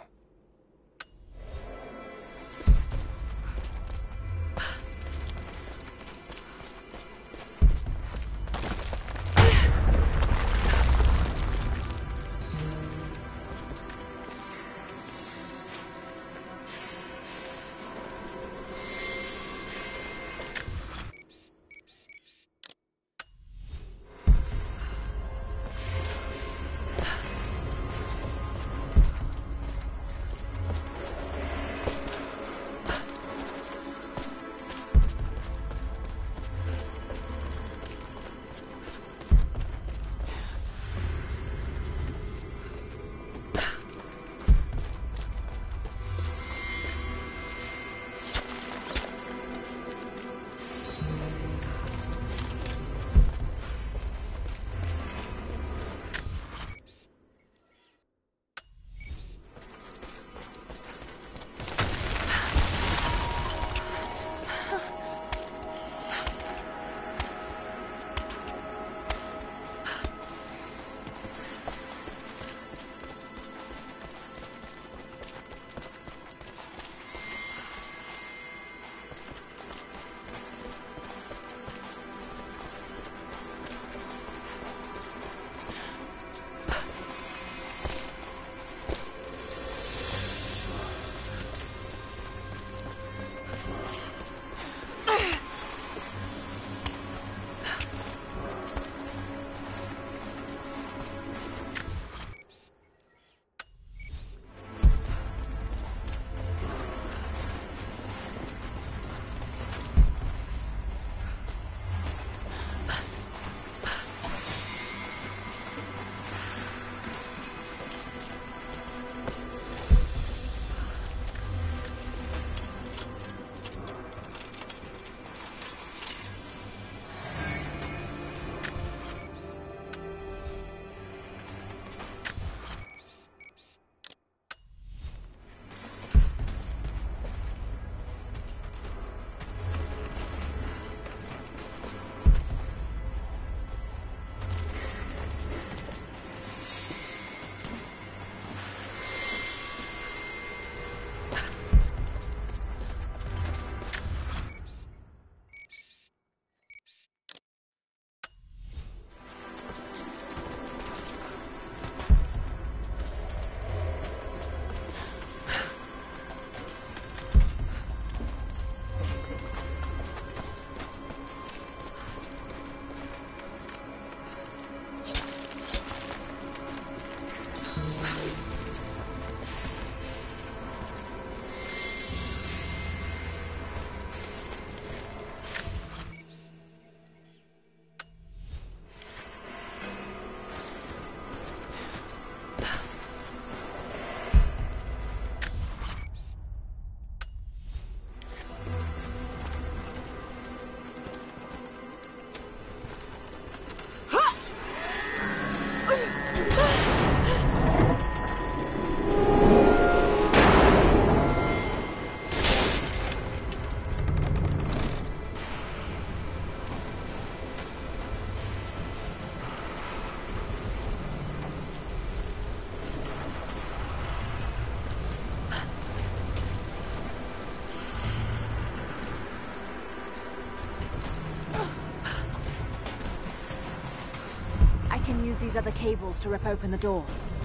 these other cables to rip open the door.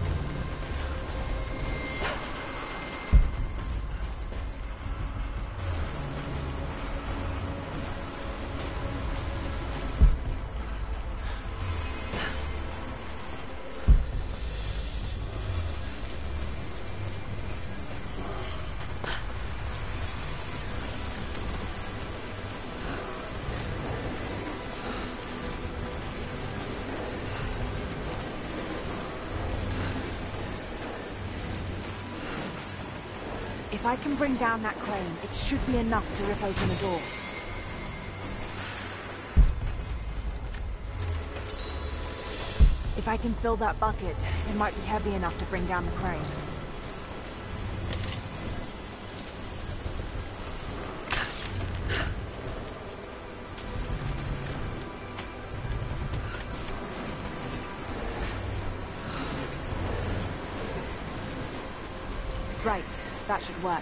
If I can bring down that crane, it should be enough to rip open the door. If I can fill that bucket, it might be heavy enough to bring down the crane. Right. That should work.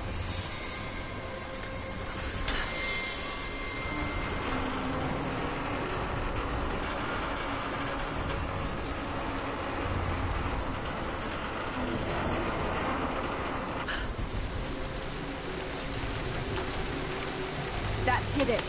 That did it.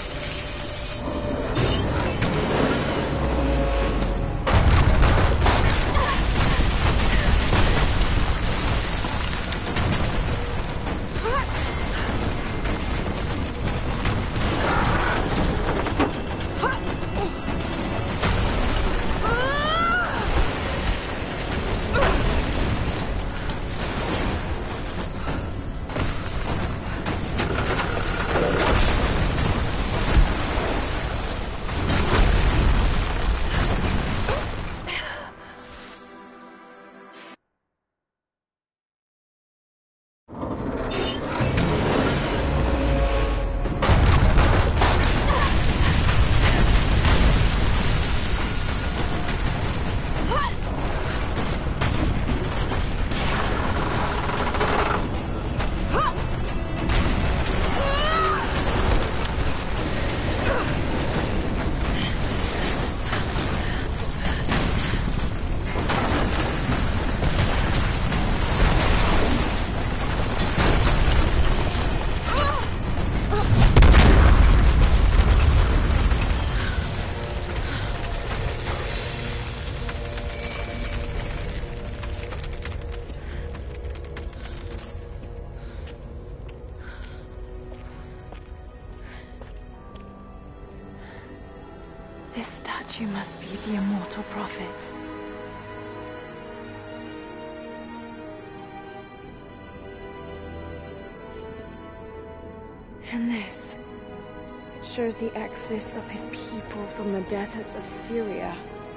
This statue must be the immortal prophet. And this, it shows the exodus of his people from the deserts of Syria.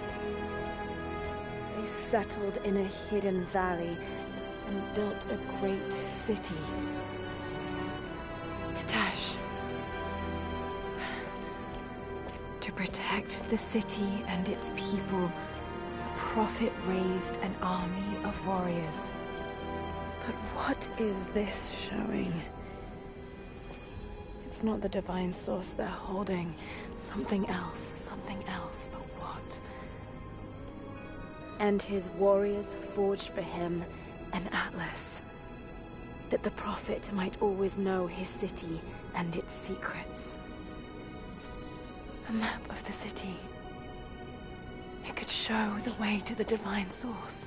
They settled in a hidden valley and built a great city. Katash. To protect the city and its people, the prophet raised an army of warriors. But what is this showing? It's not the divine source they're holding. It's something else, something else, but what? And his warriors forged for him an atlas, that the prophet might always know his city and its secrets. A map of the city. It could show the way to the divine source.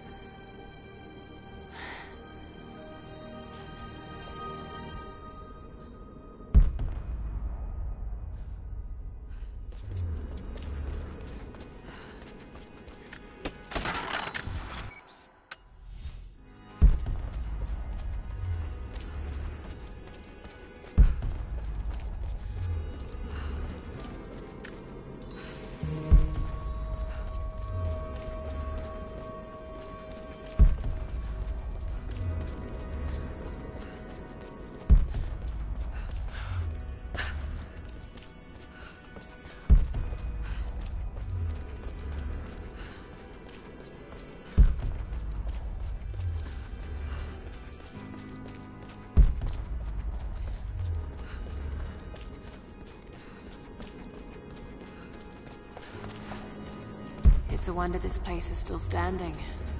It's a wonder this place is still standing.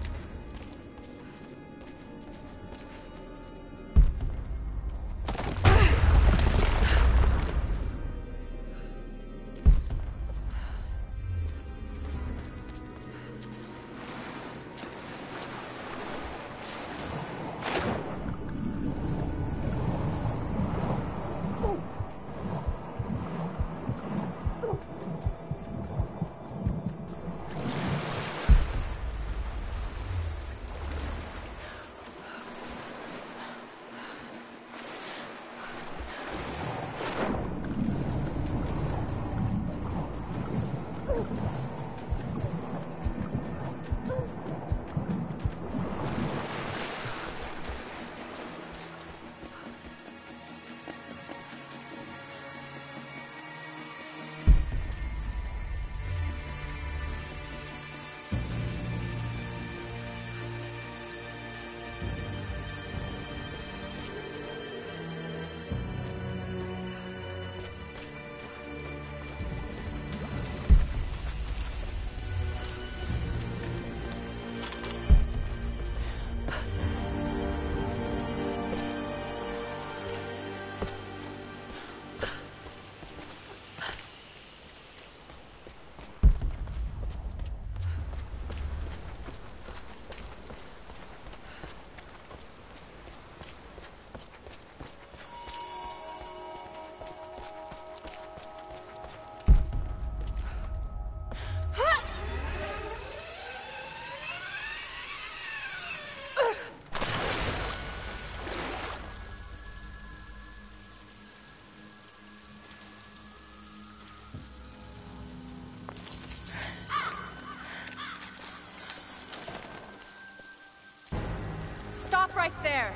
Stop right there!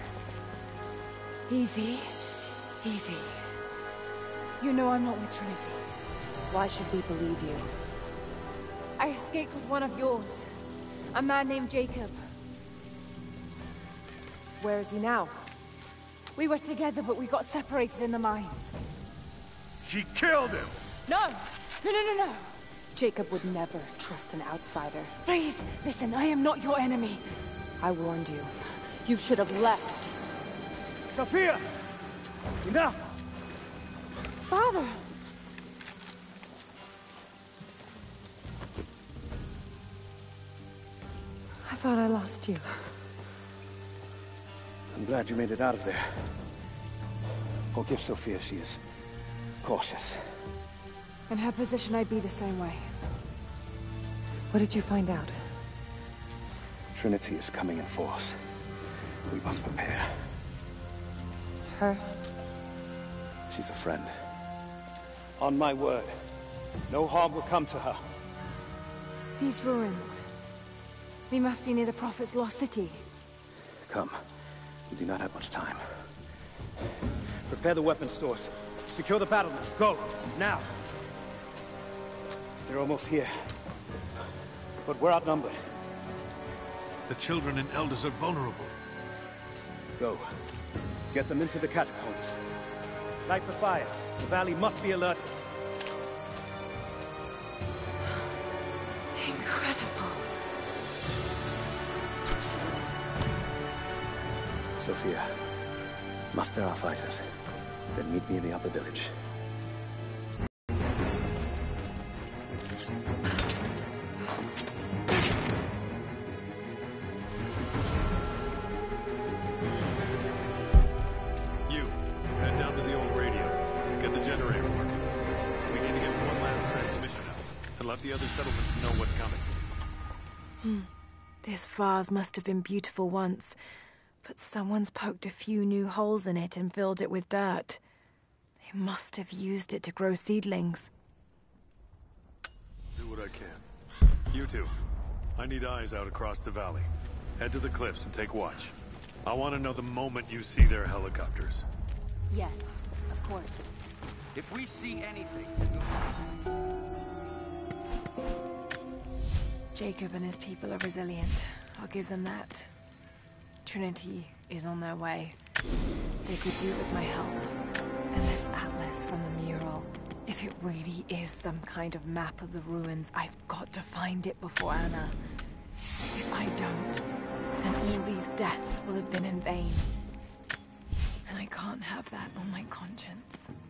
Easy. Easy. You know I'm not with Trinity. Why should we believe you? I escaped with one of yours. A man named Jacob. Where is he now? We were together, but we got separated in the mines. She killed him! No! No, no, no, no! Jacob would never trust an outsider. Please, listen, I am not your enemy. I warned you. You should have left. Sophia! Enough! Father! I thought I lost you. I'm glad you made it out of there. Forgive Sophia, she is cautious. In her position, I'd be the same way. What did you find out? Trinity is coming in force. We must prepare. Her? She's a friend. On my word, no harm will come to her. These ruins. We must be near the Prophet's lost city. Come. We do not have much time. Prepare the weapon stores. Secure the battlements. Go! Now! They're almost here. But we're outnumbered. The children and elders are vulnerable. Go. Get them into the catacombs. Light the fires. The valley must be alerted. Incredible. Sophia, muster our fighters. Then meet me in the upper village. You, head down to the old radio. Get the generator working. We need to get one last transmission out, and let the other settlements know what's coming. Hmm. This vase must have been beautiful once, but someone's poked a few new holes in it and filled it with dirt. They must have used it to grow seedlings. Do what I can. You two, I need eyes out across the valley. Head to the cliffs and take watch. I want to know the moment you see their helicopters. Yes, of course. If we see anything... Jacob and his people are resilient. I'll give them that. Trinity is on their way. They could do with my help. And this atlas from the mural. If it really is some kind of map of the ruins, I've got to find it before Anna. If I don't, then all these deaths will have been in vain. And I can't have that on my conscience.